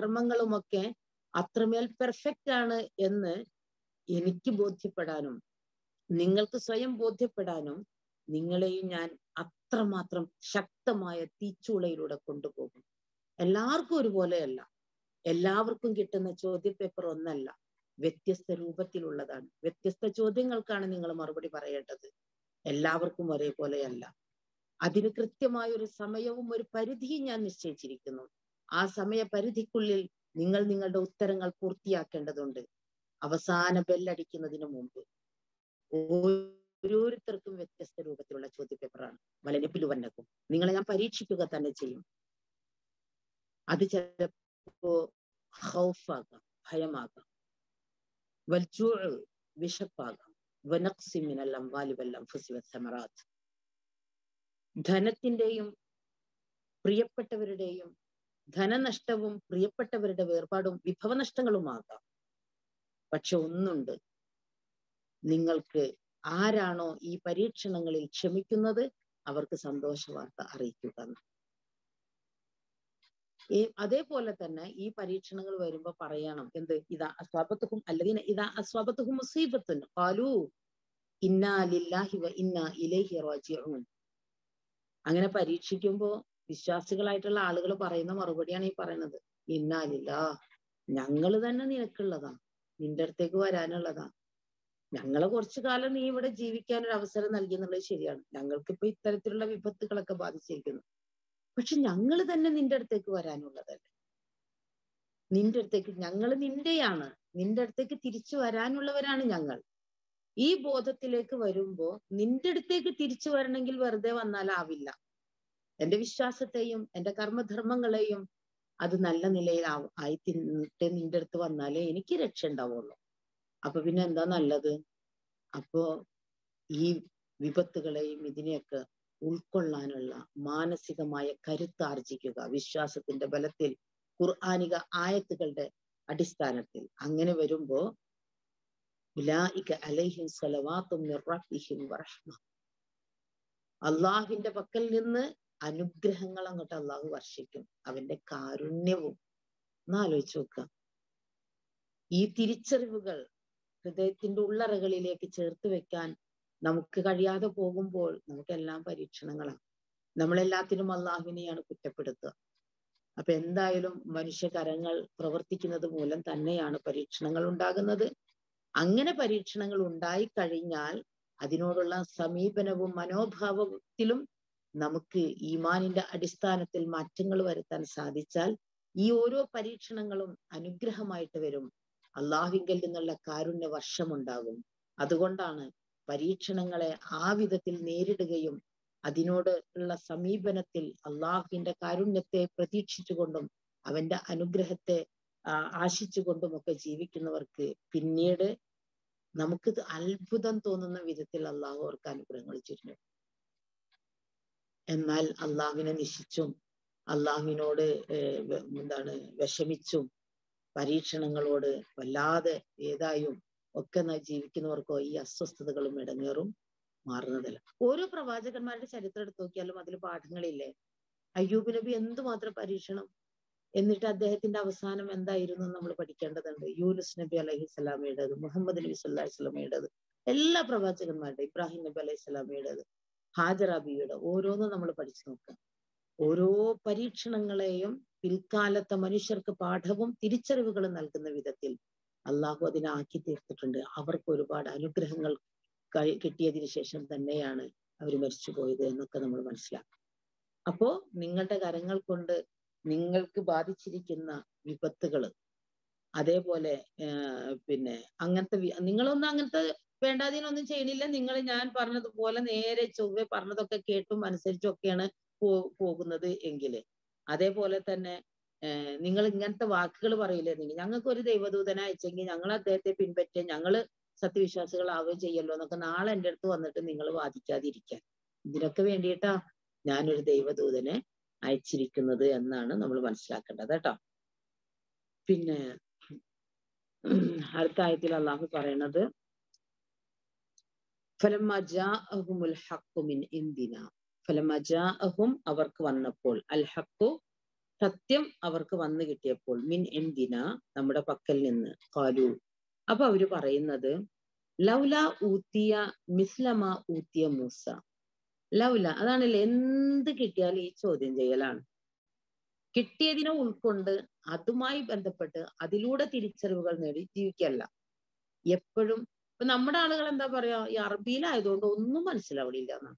കർമ്മധർമ്മങ്ങളുമൊക്കെ അത്രമേൽ പെർഫെക്റ്റ് ആണ് എന്ന് എനിക്ക് ബോധ്യപ്പെടാനും നിങ്ങൾക്ക് സ്വയം ബോധ്യപ്പെടാനും നിങ്ങളെയും ഞാൻ അത്രമാത്രം ശക്തമായ തീച്ചൂളയിലൂടെ കൊണ്ടുപോകും. എല്ലാവർക്കും ഒരുപോലെയല്ല. എല്ലാവർക്കും കിട്ടുന്ന ചോദ്യപേപ്പർ ഒന്നല്ല, വ്യത്യസ്ത രൂപത്തിലുള്ളതാണ്. വ്യത്യസ്ത ചോദ്യങ്ങൾക്കാണ് നിങ്ങൾ മറുപടി പറയേണ്ടത്. എല്ലാവർക്കും ഒരേപോലെയല്ല. അതിന് കൃത്യമായ ഒരു സമയവും ഒരു പരിധിയും ഞാൻ നിശ്ചയിച്ചിരിക്കുന്നു. ആ സമയപരിധിക്കുള്ളിൽ നിങ്ങൾ നിങ്ങളുടെ ഉത്തരങ്ങൾ പൂർത്തിയാക്കേണ്ടതുണ്ട്. അവസാന ബെല്ലടിക്കുന്നതിന് മുമ്പ് ഓരോരുത്തർക്കും വ്യത്യസ്ത രൂപത്തിലുള്ള ചോദ്യപേപ്പറാണ്. വലനപ്പിലുവന്നക്കും നിങ്ങളെ ഞാൻ പരീക്ഷിക്കുക തന്നെ ചെയ്യും. അത് ചിലപ്പോ ഖൗഫാകാം, ഭയമാകാം, വൽജൂഅ് വിശപ്പാകാം, വനഖ്സി മിനൽ അംവാലി വൽ അൻഫുസി വസ്സമറാത്ത് ധനത്തിന്റെയും പ്രിയപ്പെട്ടവരുടെയും ധനനഷ്ടവും പ്രിയപ്പെട്ടവരുടെ വേർപാടും വിഭവനഷ്ടങ്ങളുമാകാം. പക്ഷെ ഒന്നുണ്ട്, നിങ്ങൾക്ക് ആരാണോ ഈ പരീക്ഷണങ്ങളിൽ ക്ഷമിക്കുന്നത് അവർക്ക് സന്തോഷ വാർത്ത അറിയിക്കുക. അതേപോലെ തന്നെ ഈ പരീക്ഷണങ്ങൾ വരുമ്പോ പറയണം എന്ത്, ഇതാ അസ്വാബത്തുഹും അല്ലദീന ഇതാ അസ്വാബത്തുഹും മുസീബത്തുൻ ഖാലൂ ഇന്നാ ലില്ലാഹി വ ഇന്നാ ഇലൈഹി റാജിഊൻ. അങ്ങനെ പരീക്ഷിക്കുമ്പോ വിശ്വാസികളായിട്ടുള്ള ആളുകൾ പറയുന്ന മറുപടിയാണ് ഈ പറയുന്നത്. ഇന്നാ ലില്ലാഹ്, ഞങ്ങള് തന്നെ നിനക്കുള്ളതാ, നിന്റെ അടുത്തേക്ക് വരാനുള്ളതാ. ഞങ്ങളെ കുറച്ചു കാലം നീ ഇവിടെ ജീവിക്കാൻ ഒരു അവസരം നൽകി എന്നുള്ളത് ശരിയാണ്. ഞങ്ങൾക്കിപ്പോ ഇത്തരത്തിലുള്ള വിപത്തുകളൊക്കെ ബാധിച്ചിരിക്കുന്നു. പക്ഷെ ഞങ്ങൾ തന്നെ നിന്റെ അടുത്തേക്ക് വരാനുള്ളതല്ലേ. നിന്റെ അടുത്തേക്ക് ഞങ്ങൾ നിന്റെയാണ്, നിന്റെ അടുത്തേക്ക് തിരിച്ചു വരാനുള്ളവരാണ് ഞങ്ങൾ. ഈ ബോധത്തിലേക്ക് വരുമ്പോ നിന്റെ അടുത്തേക്ക് തിരിച്ചു വരണമെങ്കിൽ വെറുതെ വന്നാലാവില്ല. എന്റെ വിശ്വാസത്തെയും എന്റെ കർമ്മധർമ്മങ്ങളെയും അത് നല്ല നിലയിൽ ആയി തിന്നിട്ട് നിന്റെ അടുത്ത് വന്നാലേ എനിക്ക് രക്ഷ ഉണ്ടാവുള്ളൂ. അപ്പൊ പിന്നെ എന്താ നല്ലത്? അപ്പോ ഈ വിപത്തുകളെയും ഇതിനെയൊക്കെ ഉൾക്കൊള്ളാനുള്ള മാനസികമായ കരുത്താർജിക്കുക വിശ്വാസത്തിന്റെ ബലത്തിൽ, ഖുർആനിക ആയത്തുകളുടെ അടിസ്ഥാനത്തിൽ. അങ്ങനെ വരുമ്പോ ഉലൈക അലൈഹിം സ്വലവാത്തും മിർ റബ്ബിഹിം വറഹ്മ, അള്ളാഹുവിന്റെ പക്കൽ നിന്ന് അനുഗ്രഹങ്ങൾ അങ്ങോട്ട് അള്ളാഹു വർഷിക്കും, അവന്റെ കാരുണ്യവും. എന്നാലോചിച്ച് നോക്കുക. ഈ തിരിച്ചറിവുകൾ ഹൃദയത്തിന്റെ ഉള്ളറകളിലേക്ക് ചേർത്ത് വെക്കാൻ നമുക്ക് കഴിയാതെ പോകുമ്പോൾ നമുക്കെല്ലാം പരീക്ഷണങ്ങളാണ്. നമ്മളെല്ലാത്തിനും അള്ളാഹുവിനെയാണ് കുറ്റപ്പെടുത്തുക. അപ്പൊ എന്തായാലും മനുഷ്യകരങ്ങൾ പ്രവർത്തിക്കുന്നത് മൂലം തന്നെയാണ് പരീക്ഷണങ്ങൾ ഉണ്ടാകുന്നത്. അങ്ങനെ പരീക്ഷണങ്ങൾ ഉണ്ടായിക്കഴിഞ്ഞാൽ അതിനോടുള്ള സമീപനവും മനോഭാവത്തിലും നമുക്ക് ഈമാനിന്റെ അടിസ്ഥാനത്തിൽ മാറ്റങ്ങൾ വരുത്താൻ സാധിച്ചാൽ ഈ ഓരോ പരീക്ഷണങ്ങളും അനുഗ്രഹമായിട്ട് വരും. അള്ളാഹുവിങ്കൽ നിന്നുള്ള കാരുണ്യ വർഷമുണ്ടാകും. അതുകൊണ്ടാണ് പരീക്ഷണങ്ങളെ ആ വിധത്തിൽ നേരിടുകയും അതിനോട് ഉള്ള സമീപനത്തിൽ അള്ളാഹുവിന്റെ കാരുണ്യത്തെ പ്രതീക്ഷിച്ചുകൊണ്ടും അവന്റെ അനുഗ്രഹത്തെ ആശിച്ചുകൊണ്ടുമൊക്കെ ജീവിക്കുന്നവർക്ക് പിന്നീട് നമുക്ക് അത്ഭുതം തോന്നുന്ന വിധത്തിൽ അള്ളാഹു അവർക്ക് അനുഗ്രഹങ്ങൾ ചൊരിഞ്ഞു. എന്നാൽ അള്ളാഹുവിനെ നിശിച്ചും അള്ളാഹുവിനോട് വിഷമിച്ചും പരീക്ഷണങ്ങളോട് വല്ലാതെ ഏതായും ഒക്കെ ജീവിക്കുന്നവർക്കോ ഈ അസ്വസ്ഥതകളും ഇടങ്ങേറും മാറുന്നതല്ല. ഓരോ പ്രവാചകന്മാരുടെ ചരിത്രം എടുത്തു നോക്കിയാലും അതിൽ പാഠങ്ങളില്ലേ? അയ്യൂബ് നബി എന്തുമാത്രം പരീക്ഷണം, എന്നിട്ട് അദ്ദേഹത്തിന്റെ അവസാനം എന്തായിരുന്നു നമ്മൾ പഠിക്കേണ്ടതുണ്ട്. യൂനുസ് നബി അലൈഹി സ്വലാമയുടേത്, മുഹമ്മദ് നബി സല്ലല്ലാഹു അലൈഹി വസല്ലമയുടേത്, എല്ലാ പ്രവാചകന്മാരുടെ, ഇബ്രാഹിം നബി അലൈഹി സ്വലാമയുടേത്, ഹാജറ ബിയുടെ ഓരോന്നും നമ്മൾ പഠിച്ചു നോക്കുക. ഓരോ പരീക്ഷണങ്ങളെയും പിൽക്കാലത്തെ മനുഷ്യർക്ക് പാഠവും തിരിച്ചറിവുകളും നൽകുന്ന വിധത്തിൽ അള്ളാഹു അതിനാക്കി തീർത്തിട്ടുണ്ട്. അവർക്ക് ഒരുപാട് അനുഗ്രഹങ്ങൾ കിട്ടിയതിനു ശേഷം തന്നെയാണ് അവർ മരിച്ചുപോയത് എന്നൊക്കെ നമ്മൾ മനസ്സിലാക്കും. അപ്പോ നിങ്ങളുടെ കരങ്ങൾ കൊണ്ട് നിങ്ങൾക്ക് ബാധിച്ചിരിക്കുന്ന വിപത്തുകള്, അതേപോലെ അങ്ങനത്തെ നിങ്ങളൊന്നും അങ്ങനത്തെ വേണ്ടാതീനൊന്നും ചെയ്യണില്ല. നിങ്ങൾ ഞാൻ പറഞ്ഞതുപോലെ നേരെ ചൊവ്വെ പറഞ്ഞതൊക്കെ കേട്ടും അനുസരിച്ചും ഒക്കെയാണ് പോകുന്നത് എങ്കില്, അതേപോലെ തന്നെ നിങ്ങൾ ഇങ്ങനത്തെ വാക്കുകൾ പറയില്ലേ, ഞങ്ങൾക്ക് ഒരു ദൈവദൂതനെ അയച്ചെങ്കിൽ ഞങ്ങൾ അദ്ദേഹത്തെ പിൻപറ്റി ഞങ്ങള് സത്യവിശ്വാസികളാവുകയും ചെയ്യല്ലോ എന്നൊക്കെ നാളെ എൻ്റെ അടുത്ത് വന്നിട്ട് നിങ്ങൾ വാദിക്കാതിരിക്കാൻ. ഇതിനൊക്കെ വേണ്ടിയിട്ടാ ഞാനൊരു ദൈവദൂതനെ അയച്ചിരിക്കുന്നത് എന്നാണ് നമ്മൾ മനസ്സിലാക്കേണ്ടത് കേട്ടോ. പിന്നെ അടുത്ത ആയത്തിൽ അള്ളാഹു പറയണത് ഫലമ്മ ജാഅഹുമുൽ ഹഖ്ഖു മിൻ ഇൻദിനാ, ഫലമ്മ ജാഅഹും അവർക്ക് വന്നപ്പോൾ, അൽ ഹഖ്ഖു സത്യം അവർക്ക് വന്നു കിട്ടിയപ്പോൾ, മിൻ ഇൻദിനാ നമ്മുടെ പക്കൽ നിന്ന്, ഖാലു അപ്പൊ അവര് പറയുന്നത് ലൗല ഊത്തിയ മിസ്ലമ ഊത്തിയ മൂസ. ലൗല അതാണല്ലോ, എന്ത് കിട്ടിയാലും ഈ ചോദ്യം ചെയ്യലാണ്. കിട്ടിയതിനെ ഉൾക്കൊണ്ട് അതുമായി ബന്ധപ്പെട്ട് അതിലൂടെ തിരിച്ചറിവുകൾ നേടി ജീവിക്കല്ല. എപ്പോഴും ഇപ്പൊ നമ്മുടെ ആളുകൾ എന്താ പറയാ, ഈ അറബിയിലായതുകൊണ്ട് ഒന്നും മനസ്സിലാവണില്ല എന്നാണ്.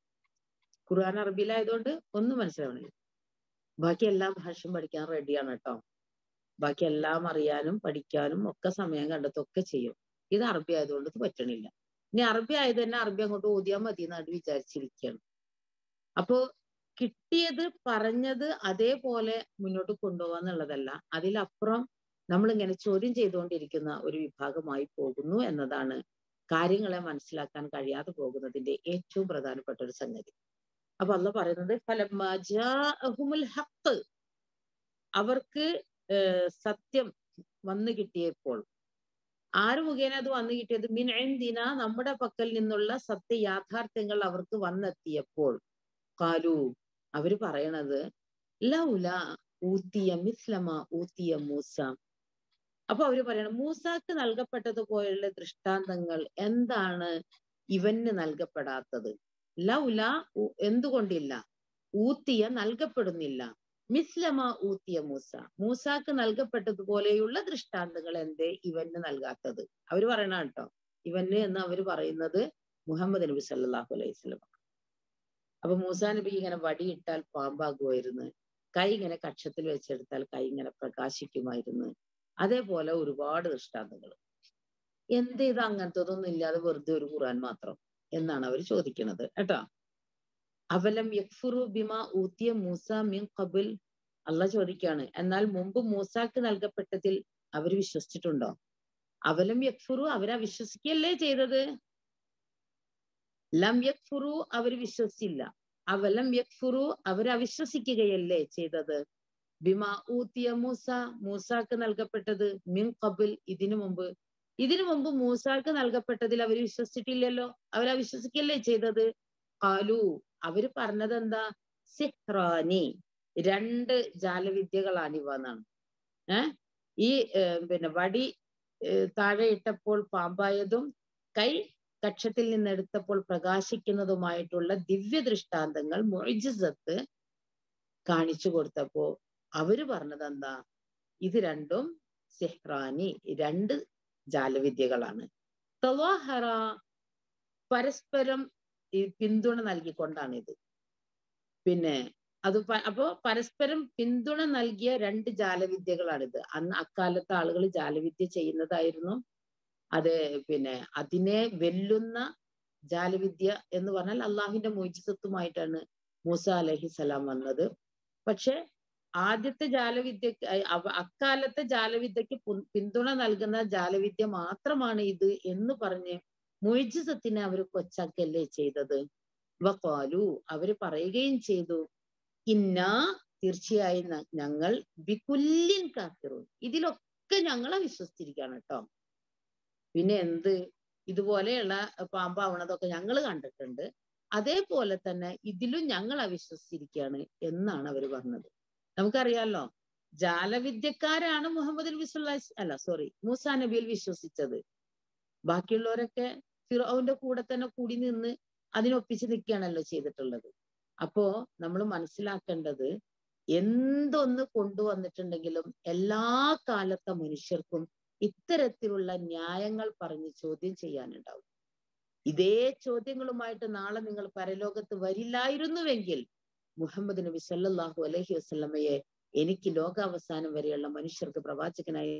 ഖുർആൻ അറബിയിലായതുകൊണ്ട് ഒന്നും മനസ്സിലാവണില്ല. ബാക്കി എല്ലാ ഭാഷയും പഠിക്കാൻ റെഡിയാണ് കേട്ടോ. ബാക്കി എല്ലാം അറിയാനും പഠിക്കാനും ഒക്കെ സമയം കണ്ടെത്തൊക്കെ ചെയ്യും. ഇത് അറബി ആയതുകൊണ്ട് ഇത് പറ്റണില്ല. ഇനി അറബി ആയത് തന്നെ അറബി അങ്ങോട്ട് ഓതിയാൽ മതി എന്നാണ് വിചാരിച്ചിരിക്കുകയാണ്. അപ്പോ കിട്ടിയത് പറഞ്ഞത് അതേപോലെ മുന്നോട്ട് കൊണ്ടുപോകാന്നുള്ളതല്ല, അതിലപ്പുറം നമ്മളിങ്ങനെ ചോദ്യം ചെയ്തുകൊണ്ടിരിക്കുന്ന ഒരു വിഭാഗമായി പോകുന്നു എന്നതാണ് കാര്യങ്ങളെ മനസ്സിലാക്കാൻ കഴിയാതെ പോകുന്നതിന്റെ ഏറ്റവും പ്രധാനപ്പെട്ട ഒരു സംഗതി. അപ്പൊ അള്ളാഹ് പറയുന്നത് ഫലമ്മാ ജാഅഹുമുൽ ഹഖ്, അവർക്ക് സത്യം വന്നു കിട്ടിയപ്പോൾ. ആര് മുഖേന അത് വന്നു കിട്ടിയത്? മിൻ ഇൻദിന, നമ്മുടെ പക്കൽ നിന്നുള്ള സത്യ യാഥാർത്ഥ്യങ്ങൾ അവർക്ക് വന്നെത്തിയപ്പോൾ. ഖാലു, അവര് പറയണത് ലൗല ഊത്തിയ മിസ്ലമ ഊത്തിയ മൂസ. അപ്പൊ അവര് പറയണം, മൂസാക്ക് നൽകപ്പെട്ടതുപോലുള്ള ദൃഷ്ടാന്തങ്ങൾ എന്താണ് ഇവന് നൽകപ്പെടാത്തത്? ലൗല, എന്തുകൊണ്ടില്ല? ഊത്തിയ, നൽകപ്പെടുന്നില്ല. മിസ്ലമ ഊത്തിയ മൂസ, മൂസാക്ക് നൽകപ്പെട്ടതുപോലെയുള്ള ദൃഷ്ടാന്തങ്ങൾ എന്തേ ഇവന് നൽകാത്തത്? അവര് പറയണ കേട്ടോ, ഇവന് എന്ന് അവര് പറയുന്നത് മുഹമ്മദ് നബി സല്ലല്ലാഹു അലൈഹി വസല്ലം. അപ്പൊ മൂസാ നബി ഇങ്ങനെ വടിയിട്ടാൽ പാമ്പാകുമായിരുന്നു, കൈ ഇങ്ങനെ കക്ഷത്തിൽ വെച്ചെടുത്താൽ കൈ ഇങ്ങനെ പ്രകാശിക്കുമായിരുന്നു. അതേപോലെ ഒരുപാട് ദൃഷ്ടാന്തങ്ങൾ. എന്ത് ഇത് അങ്ങനത്തതൊന്നും ഇല്ലാതെ വെറുതെ ഒരു ഖുർആൻ മാത്രം എന്നാണ് അവർ ചോദിക്കുന്നത് കേട്ടോ. അവലം യക്ഫുറു ബിമാ ഊത്തിയ മൂസ മിൻ ഖബൽ. അള്ളാഹ് ചോദിക്കാണ്, എന്നാൽ മുമ്പ് മൂസാക്ക് നൽകപ്പെട്ടതിൽ അവർ വിശ്വസിച്ചിട്ടുണ്ടോ? അവലം യക്ഫുറു, അവരാ വിശ്വസിക്കല്ലേ ചെയ്തത്. ലം യക്ഫുറു, അവർ വിശ്വസിച്ചില്ല. അവലം യക്ഫുറു, അവർ അവിശ്വസിക്കുകയല്ലേ ചെയ്തത്. ബിമാ ഊത്തിയ മൂസ, മൂസാക്ക് നൽകപ്പെട്ടത് മിൻ ഖബൽ, ഇതിനു മുമ്പ്. ഇതിനു മുമ്പ് മൂസാക്ക് നൽകപ്പെട്ടതിൽ അവർ വിശ്വസിച്ചിട്ടില്ലല്ലോ, അവരവിശ്വസിക്കല്ലേ ചെയ്തത്. ഖാലു, അവര് പറഞ്ഞത് എന്താ? സിഹ്റാനി, രണ്ട് ജാലവിദ്യകളാണിവ എന്നാണ്. ഈ വടി താഴെ ഇട്ടപ്പോൾ പാമ്പായതും കൈ കക്ഷത്തിൽ നിന്നെടുത്തപ്പോൾ പ്രകാശിക്കുന്നതുമായിട്ടുള്ള ദിവ്യ ദൃഷ്ടാന്തങ്ങൾ, മുഅ്ജിസത്ത് കാണിച്ചു കൊടുത്തപ്പോ അവര് പറഞ്ഞത് എന്താ? ഇത് രണ്ടും സിഹ്റാനി, രണ്ട് ജാലവിദ്യകളാണ്. തവാഹറ, പരസ്പരം പിന്തുണ നൽകിക്കൊണ്ടാണ് ഇത്. പിന്നെ അപ്പോ പരസ്പരം പിന്തുണ നൽകിയ രണ്ട് ജാലവിദ്യകളാണിത്. അന്ന് അക്കാലത്തെ ആളുകൾ ജാലവിദ്യ ചെയ്യുന്നതായിരുന്നു. അത് അതിനെ വെല്ലുന്ന ജാലവിദ്യ എന്ന് പറഞ്ഞാൽ അള്ളാഹുവിന്റെ മുഅ്ജിസത്തുമായിട്ടാണ് മൂസ അലൈഹിസ്സലാം വന്നത്. പക്ഷെ ആദ്യത്തെ ജാലവിദ്യക്ക്, അക്കാലത്തെ ജാലവിദ്യക്ക് പിന്തുണ നൽകുന്ന ജാലവിദ്യ മാത്രമാണ് ഇത് എന്ന് പറഞ്ഞ് മുഅ്ജിസത്തിനെ അവർ കൊച്ചാക്കല്ലേ ചെയ്തത്. വഖാലു, അവര് പറയുകയും ചെയ്തു, ഇന്നാ, തീർച്ചയായും ഞങ്ങൾ ബികുല്ലിൻ കാഫിറൂൻ, ഇതിലൊക്കെ ഞങ്ങളെ വിശ്വസിച്ചിരിക്കുകയാണ് കേട്ടോ. പിന്നെ എന്ത്, ഇതുപോലെയുള്ള പാമ്പാവണതൊക്കെ ഞങ്ങൾ കണ്ടിട്ടുണ്ട്, അതേപോലെ തന്നെ ഇതിലും ഞങ്ങൾ അവിശ്വസിച്ചിരിക്കുകയാണ് എന്നാണ് അവർ പറഞ്ഞത്. നമുക്കറിയാലോ, ജാലവിദ്യക്കാരാണ് മുഹമ്മദ് നബി മൂസാ നബിയിൽ വിശ്വസിച്ചത്. ബാക്കിയുള്ളവരൊക്കെ ഫിർഔന്റെ കൂടെ തന്നെ കൂടി നിന്ന് അതിനൊപ്പിച്ച് നിൽക്കുകയാണല്ലോ ചെയ്തിട്ടുള്ളത്. അപ്പോ നമ്മൾ മനസ്സിലാക്കേണ്ടത്, എന്തൊന്ന് കൊണ്ടുവന്നിട്ടുണ്ടെങ്കിലും എല്ലാ കാലത്തെ മനുഷ്യർക്കും ഇത്തരത്തിലുള്ള ന്യായങ്ങൾ പറഞ്ഞ് ചോദ്യം ചെയ്യാനുണ്ടാവും. ഇതേ ചോദ്യങ്ങളുമായിട്ട് നാളെ നിങ്ങൾ പരലോകത്ത് വരില്ലായിരുന്നുവെങ്കിൽ മുഹമ്മദ് നബി സല്ലല്ലാഹു അലൈഹി വസല്ലമയെ എനിക്ക് ലോകാവസാനം വരെയുള്ള മനുഷ്യർക്ക് പ്രവാചകനായി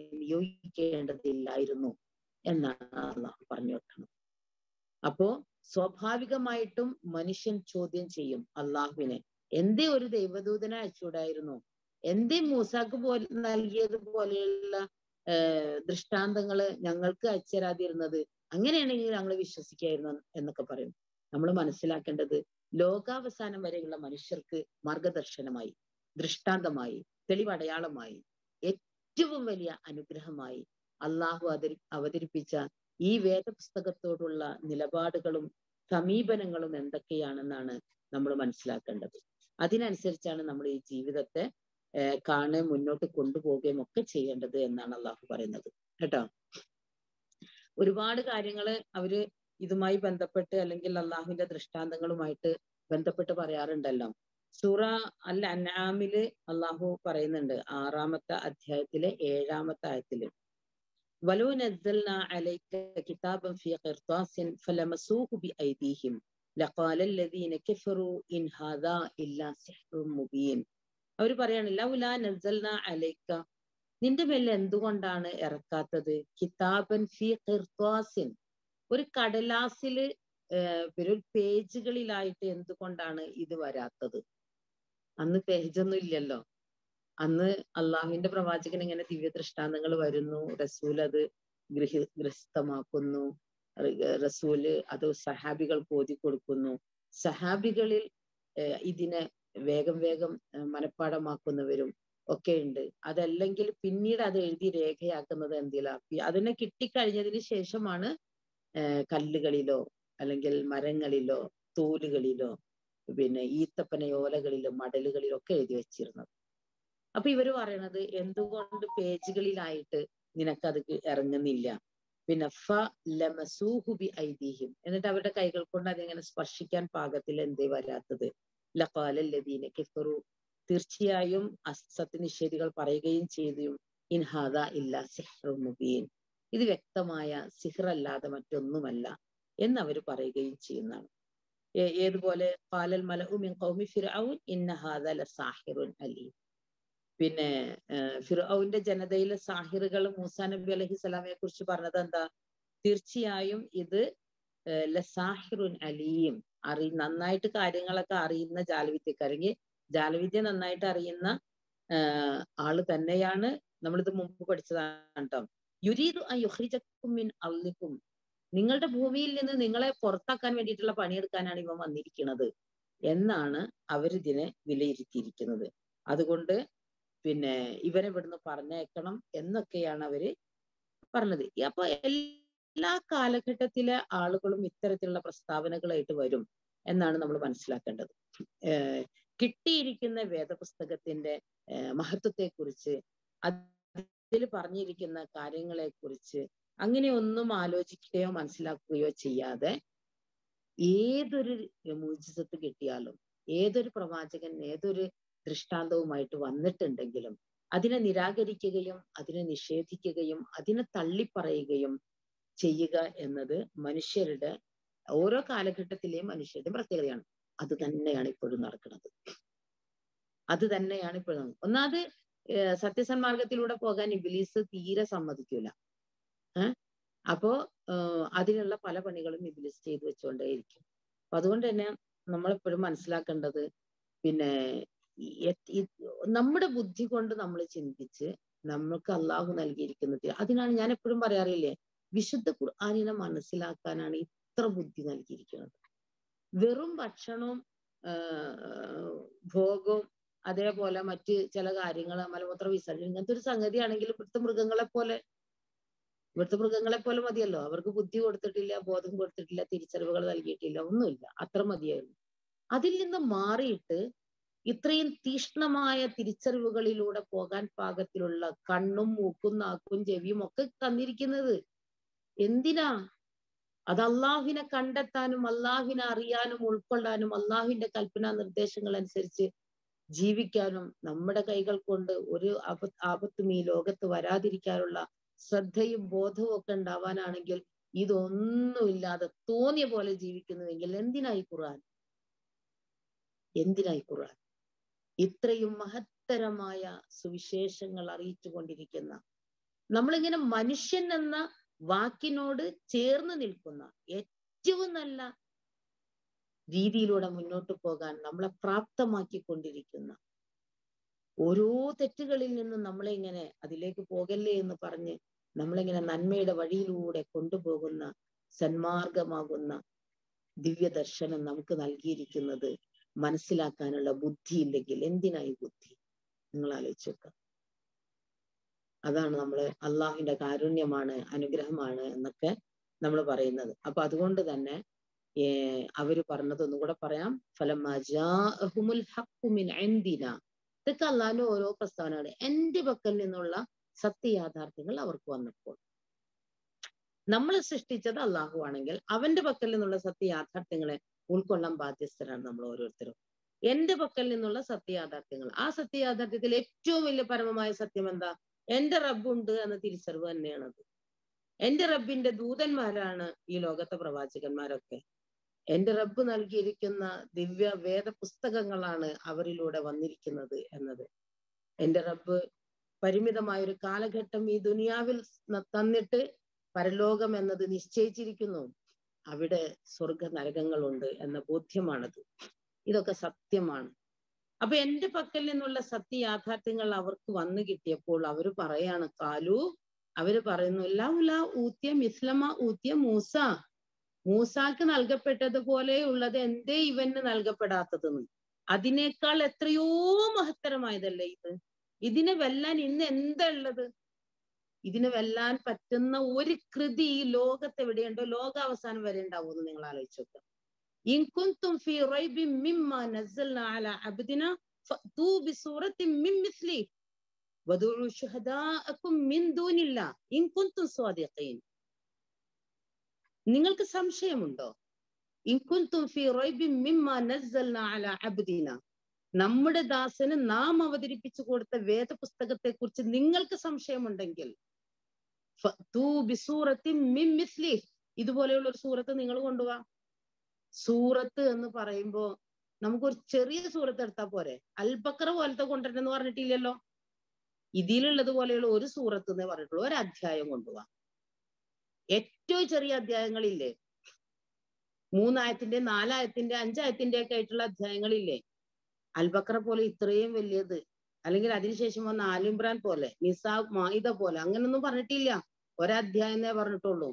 നിയോഗിക്കേണ്ടതില്ലായിരുന്നു എന്നാണ് അള്ളാഹു പറഞ്ഞു വെക്കുന്നത്. അപ്പോ സ്വാഭാവികമായിട്ടും മനുഷ്യൻ ചോദ്യം ചെയ്യും അള്ളാഹുവിനെ, എന്തേ ഒരു ദൈവദൂതനെ അയച്ചുകൂടായിരുന്നു? എന്തേ മൂസാക്ക് നൽകിയതുപോലെയുള്ള ദൃഷ്ടാന്തങ്ങള് ഞങ്ങൾക്ക് അയച്ചുതരാതിരുന്നത്? അങ്ങനെയാണെങ്കിൽ ഞങ്ങൾ വിശ്വസിക്കായിരുന്നു എന്നൊക്കെ പറയും. നമ്മൾ മനസ്സിലാക്കേണ്ടത്, ലോകാവസാനം വരെയുള്ള മനുഷ്യർക്ക് മാർഗദർശനമായി, ദൃഷ്ടാന്തമായി, തെളിവടയാളമായി, ഏറ്റവും വലിയ അനുഗ്രഹമായി അള്ളാഹു അവതരിപ്പിച്ച ഈ വേദപുസ്തകത്തോടുള്ള നിലപാടുകളും സമീപനങ്ങളും എന്തൊക്കെയാണെന്നാണ് നമ്മൾ മനസ്സിലാക്കേണ്ടത്. അതിനനുസരിച്ചാണ് നമ്മൾ ഈ ജീവിതത്തെ മുന്നോട്ട് കൊണ്ടുപോവുകയും ഒക്കെ ചെയ്യേണ്ടത് എന്നാണ് അള്ളാഹു പറയുന്നത് കേട്ടോ. ഒരുപാട് കാര്യങ്ങള് അവര് ഇതുമായി ബന്ധപ്പെട്ട് അല്ലെങ്കിൽ അള്ളാഹുവിന്റെ ദൃഷ്ടാന്തങ്ങളുമായിട്ട് ബന്ധപ്പെട്ട് പറയാറുണ്ടല്ലോ. സൂറ അൽ അൻആമില് അള്ളാഹു പറയുന്നുണ്ട് 6-ാമത്തെ അധ്യായത്തിലെ 7-ാമത്തെ ആയത്തില് വലോ നസ്സൽനാ അലൈക കിതാബൻ ഫീ ഖിർതാസിൻ ഫലമസൂഹു ബിഐദീഹിം ലഖാല അല്ലദീന കഫറൂ ഇൻ ഹാദാ ഇല്ലാ സിഹ്റുൻ മുബീൻ. അവർ പറയാണ് ലൗലാ നസ്സൽനാ അലൈക, നിന്റെ മേൽ എന്തുകൊണ്ടാണ് ഇറക്കാത്തത്, കിതാബൻ ഫീ ഖിർതാസിൻ, ഒരു കടലാസില് ഒരു പേജുകളിലായിട്ട് എന്തുകൊണ്ടാണ് ഇത് വരാത്തത്? അന്ന് പേജൊന്നും ഇല്ലല്ലോ. അന്ന് അള്ളാഹുവിന്റെ പ്രവാചകൻ ഇങ്ങനെ ദിവ്യ ദൃഷ്ടാന്തങ്ങൾ വരുന്നു, റസൂൽ അത് ഗൃഹസ്ഥമാക്കുന്നു, റസൂല് അത് സഹാബികൾക്ക് ഓതി കൊടുക്കുന്നു. സഹാബികളിൽ ഇതിനെ വേഗം വേഗം മനഃപ്പാടമാക്കുന്നവരും ഒക്കെ ഉണ്ട്. അതല്ലെങ്കിൽ പിന്നീട് അത് എഴുതി രേഖയാക്കുന്നത് എന്തിലാ? അതിനെ കിട്ടിക്കഴിഞ്ഞതിന് ശേഷമാണ് കല്ലുകളിലോ അല്ലെങ്കിൽ മരങ്ങളിലോ തോലുകളിലോ പിന്നെ ഈത്തപ്പനയോലകളിലോ മടലുകളിലോ ഒക്കെ എഴുതി വെച്ചിരുന്നത്. അപ്പൊ ഇവര് പറയണത് എന്തുകൊണ്ട് പേജുകളിലായിട്ട് നിനക്കത് ഇറങ്ങുന്നില്ല? പിന്നെ ലമസൂഹു ബിഐദീഹിം, എന്നിട്ട് അവരുടെ കൈകൾ കൊണ്ട് അതിങ്ങനെ സ്പർശിക്കാൻ പാകത്തിൽ എന്തേ വരാത്തത്? ലഖാല അല്ലദീന കഫറു, തീർച്ചയായും സത്യനിഷേധികൾ പറയുകയും ചെയ്തു ഇൻ ഹാദാ ഇല്ലാ സിഹ്റുൻ മുബീൻ, ഇത് വ്യക്തമായ സിഹ്റല്ലാതെ മറ്റൊന്നുമല്ല എന്നവര് പറയുകയും ചെയ്യുന്നതാണ്. ഏതുപോലെ ഖാലൽ മലഉ മിൻ ഖൗമി ഫിർഔൻ ഇന്ന ഹാദാ ലസാഹിറുൻ അലീം. പിന്നെ ഫിർഔന്റെ ജനതയിലെ സാഹിറുകൾ മൂസാ നബി അലൈഹിസ്സലാമയെ കുറിച്ച് പറഞ്ഞത് എന്താ? തീർച്ചയായും ഇത് ലസാഹിറുൻ അലീം, നന്നായിട്ട് കാര്യങ്ങളൊക്കെ അറിയുന്ന ജാലവിദ്യക്കാരെങ്കിൽ ജാലവിദ്യ നന്നായിട്ട് അറിയുന്ന ആള് തന്നെയാണ്. നമ്മളിത് മുമ്പ് പഠിച്ചതാണ് കേട്ടോ. യുരീദു അൻ യുഖ്രിജക്കും മിൻ അർളിക്കും, നിങ്ങളുടെ ഭൂമിയിൽ നിന്ന് നിങ്ങളെ പുറത്താക്കാൻ വേണ്ടിയിട്ടുള്ള പണിയെടുക്കാനാണ് ഇവൻ വന്നിരിക്കുന്നത് എന്നാണ് അവരിതിനെ വിലയിരുത്തിയിരിക്കുന്നത്. അതുകൊണ്ട് പിന്നെ ഇവരെ ഇവിടുന്ന് പറഞ്ഞേക്കണം എന്നൊക്കെയാണ് അവര് പറഞ്ഞത്. അപ്പൊ എല്ലാ കാലഘട്ടത്തിലെ ആളുകളും ഇത്തരത്തിലുള്ള പ്രസ്താവനകളായിട്ട് വരും എന്നാണ് നമ്മൾ മനസ്സിലാക്കേണ്ടത്. കിട്ടിയിരിക്കുന്ന വേദപുസ്തകത്തിന്റെ മഹത്വത്തെക്കുറിച്ച്, അതിൽ പറഞ്ഞിരിക്കുന്ന കാര്യങ്ങളെക്കുറിച്ച് അങ്ങനെ ഒന്നും ആലോചിക്കുകയോ മനസ്സിലാക്കുകയോ ചെയ്യാതെ ഏതൊരു മുഅ്ജിസത്ത് കിട്ടിയാലും ഏതൊരു പ്രവാചകൻ ഏതൊരു ദൃഷ്ടാന്തവുമായിട്ട് വന്നിട്ടുണ്ടെങ്കിലും അതിനെ നിരാകരിക്കുകയും അതിനെ നിഷേധിക്കുകയും അതിനെ തള്ളിപ്പറയുകയും ചെയ്യുക എന്നത് മനുഷ്യരുടെ ഓരോ കാലഘട്ടത്തിലെയും മനുഷ്യരുടെ പ്രത്യേകതയാണ്. അത് തന്നെയാണ് ഇപ്പോഴും നടക്കുന്നത്. അത് തന്നെയാണ് ഇപ്പോഴും. ഒന്നാമത് സത്യസന്മാർഗത്തിലൂടെ പോകാൻ ഇബ്ലീസ് തീരെ സമ്മതിക്കൂല. അപ്പോ അതിനുള്ള പല പണികളും ഇബ്ലീസ് ചെയ്തു വെച്ചുകൊണ്ടേയിരിക്കും. അപ്പൊ അതുകൊണ്ട് തന്നെ നമ്മളെപ്പോഴും മനസ്സിലാക്കേണ്ടത് പിന്നെ നമ്മുടെ ബുദ്ധി കൊണ്ട് നമ്മൾ ചിന്തിച്ച് നമ്മൾക്ക് അള്ളാഹു നൽകിയിരിക്കുന്നത്, അതിനാണ് ഞാൻ എപ്പോഴും പറയാറില്ലേ, വിശുദ്ധ ഖുർആനിനെ മനസ്സിലാക്കാനാണ് ഇത്ര ബുദ്ധി നൽകിയിരിക്കുന്നത്. വെറും ഭക്ഷണവും ഭോഗവും അതേപോലെ മറ്റ് ചില കാര്യങ്ങൾ മലമൂത്ര വിസർജനം ഇങ്ങനത്തെ ഒരു സംഗതിയാണെങ്കിൽ ഇവിടുത്തെ മൃഗങ്ങളെ പോലെ മതിയല്ലോ. അവർക്ക് ബുദ്ധി കൊടുത്തിട്ടില്ല, ബോധം കൊടുത്തിട്ടില്ല, തിരിച്ചറിവുകൾ നൽകിയിട്ടില്ല, ഒന്നുമില്ല, അത്ര മതിയായിരുന്നു. അതിൽ നിന്ന് മാറിയിട്ട് ഇത്രയും തീഷ്ണമായ തിരിച്ചറിവുകളിലൂടെ പോകാൻ പാകത്തിലുള്ള കണ്ണും മൂക്കും നാക്കും ചെവിയും ഒക്കെ തന്നിരിക്കുന്നത് എന്തിനാ? അത് അള്ളാഹുവിനെ കണ്ടെത്താനും അള്ളാഹുവിനെ അറിയാനും ഉൾക്കൊള്ളാനും അള്ളാഹുവിന്റെ കൽപ്പനാ നിർദ്ദേശങ്ങൾ അനുസരിച്ച് ജീവിക്കാനും നമ്മുടെ കൈകൾ കൊണ്ട് ഒരു ആപത്തും ഈ ലോകത്ത് വരാതിരിക്കാനുള്ള ശ്രദ്ധയും ബോധവും ഒക്കെ ഉണ്ടാവാനാണെങ്കിൽ ഇതൊന്നുമില്ലാതെ തോന്നിയ പോലെ ജീവിക്കുന്നുവെങ്കിൽ എന്തിനായി ഖുർആൻ? എന്തിനായി ഖുർആൻ? ഇത്രയും മഹത്തരമായ സുവിശേഷങ്ങൾ അറിയിച്ചു കൊണ്ടിരിക്കുന്ന, നമ്മളിങ്ങനെ മനുഷ്യൻ എന്ന വാക്കിനോട് ചേർന്ന് നിൽക്കുന്ന ഏറ്റവും നല്ല രീതിയിലൂടെ മുന്നോട്ട് പോകാൻ നമ്മളെ പ്രാപ്തമാക്കിക്കൊണ്ടിരിക്കുന്ന, ഓരോ തെറ്റുകളിൽ നിന്നും നമ്മളെ ഇങ്ങനെ അതിലേക്ക് പോകല്ലേ എന്ന് പറഞ്ഞ് നമ്മളിങ്ങനെ നന്മയുടെ വഴിയിലൂടെ കൊണ്ടുപോകുന്ന സന്മാർഗമാകുന്ന ദിവ്യദർശനം നമുക്ക് നൽകിയിരിക്കുന്നത് മനസ്സിലാക്കാനുള്ള ബുദ്ധി ഇല്ലെങ്കിൽ എന്തിനായി ബുദ്ധി? നിങ്ങൾ ആലോചിച്ച് വെക്കുക. അതാണ് നമ്മള് അള്ളാഹുവിന്റെ കാരുണ്യമാണ്, അനുഗ്രഹമാണ് എന്നൊക്കെ നമ്മൾ പറയുന്നത്. അപ്പൊ അതുകൊണ്ട് തന്നെ അവര് പറഞ്ഞത് ഒന്നുകൂടെ പറയാം. ഫലമ്മാ ജാഅഹുമുൽ ഹഖ്ഖു മിൻ ഇൻദിനാ, ഇതൊക്കെ അള്ളാഹിന്റെ ഓരോ പ്രസ്താവനകൾ. എന്റെ പക്കൽ നിന്നുള്ള സത്യയാഥാർത്ഥ്യങ്ങൾ അവർക്ക് വന്നപ്പോൾ നമ്മളെ സൃഷ്ടിച്ചത് അള്ളാഹു ആണെങ്കിൽ അവന്റെ പക്കൽ നിന്നുള്ള സത്യ യാഥാർത്ഥ്യങ്ങളെ ഉൾക്കൊള്ളാൻ ബാധ്യസ്ഥരാണ് നമ്മൾ ഓരോരുത്തരും. എന്റെ പക്കൽ നിന്നുള്ള സത്യയാഥാർത്ഥ്യങ്ങൾ, ആ സത്യയാഥാർത്ഥ്യത്തിൽ ഏറ്റവും വലിയ പരമമായ സത്യം എന്താ? എന്റെ റബ്ബുണ്ട് എന്ന തിരിച്ചറിവ് തന്നെയാണത്. എന്റെ റബ്ബിന്റെ ദൂതന്മാരാണ് ഈ ലോകത്തെ പ്രവാചകന്മാരൊക്കെ. എന്റെ റബ്ബ് നൽകിയിരിക്കുന്ന ദിവ്യ വേദ പുസ്തകങ്ങളാണ് അവരിലൂടെ വന്നിരിക്കുന്നത് എന്നത്. എന്റെ റബ്ബ് പരിമിതമായ ഒരു കാലഘട്ടം ഈ ദുനിയാവിൽ തന്നിട്ട് പരലോകം എന്നത് നിശ്ചയിച്ചിരിക്കുന്നു. അവിടെ സ്വർഗ നരകങ്ങളുണ്ട് എന്ന ബോധ്യമാണത്. ഇതൊക്കെ സത്യമാണ്. അപ്പൊ എന്റെ പക്കൽ നിന്നുള്ള സത്യ യാഥാർത്ഥ്യങ്ങൾ അവർക്ക് വന്നു കിട്ടിയപ്പോൾ അവര് പറയാണ്, കാലു, അവര് പറയുന്നു, ലൗലാ ഊത്യ മിസ്ലമ ഊത്യ മൂസ, മൂസാക്ക് നൽകപ്പെട്ടതുപോലെയുള്ളത് എന്തേ ഇവന് നൽകപ്പെടാത്തതെന്ന്. അതിനേക്കാൾ എത്രയോ മഹത്തരമായതല്ലേ ഇത്. ഇതിനെ വെല്ലാൻ ഇന്ന് എന്താ ഉള്ളത്? ഇതിനെ വെല്ലാൻ പറ്റുന്ന ഒരു കൃതി ഈ ലോകത്ത് എവിടെയുണ്ടോ? ലോകാവസാനം വരെ ഉണ്ടാവുമെന്ന് നിങ്ങൾ ആലോചിച്ച് നോക്കുക. ഇൻ കുൻതും ഫീ റൈബിൻ മിമ്മാ നസ്സൽനാ അലാ അബ്ദിനാ ഫഅ്തൂ ബിസൂറത്തിൻ മിൻ മിസ്ലിഹി വദഉ ശുഹദാഅക്കും മിൻ ദൂനില്ലാഹ് ഇൻ കുൻതും സ്വാദിഖീൻ. നിങ്ങൾക്ക് സംശയമുണ്ടോ? ഇൻ കുൻതും ഫീ റൈബിൻ മിമ്മാ നസ്സൽനാ അലാ അബ്ദിനാ, നമ്മുടെ ദാസന് നാം അവതരിപ്പിച്ചു കൊടുത്ത വേദപുസ്തകത്തെ കുറിച്ച് നിങ്ങൾക്ക് സംശയമുണ്ടെങ്കിൽ ഫഅ്തൂ ബിസൂറത്തിൻ മിൻ മിസ്ലിഹി, ഇതുപോലെയുള്ള ഒരു സൂറത്ത് നിങ്ങൾ കൊണ്ടുപോവാ. സൂറത്ത് എന്ന് പറയുമ്പോ നമുക്കൊരു ചെറിയ സൂറത്ത് എടുത്താൽ പോരെ? അൽബക്കറ പോലത്തെ കൊണ്ടുവരണമെന്ന് പറഞ്ഞിട്ടില്ലല്ലോ. ഇതിലുള്ളത് പോലെയുള്ള ഒരു സൂറത്ത് എന്നേ പറഞ്ഞിട്ടുള്ളൂ. ഒരു അധ്യായം കൊണ്ടുപോവാ. ഏറ്റവും ചെറിയ അധ്യായങ്ങളില്ലേ, 3 ആയത്തിന്റെ 4 ആയത്തിന്റെ 5 ആയത്തിന്റെ ഒക്കെ ആയിട്ടുള്ള അധ്യായങ്ങളില്ലേ, അൽബക്കറ പോലെ ഇത്രയും വലിയത്, അല്ലെങ്കിൽ അതിനുശേഷം വന്ന ആലിംബ്രാൻ പോലെ, നിസാ, മാഇദ പോലെ അങ്ങനൊന്നും പറഞ്ഞിട്ടില്ല. ഒരധ്യായം എന്നേ പറഞ്ഞിട്ടുള്ളൂ.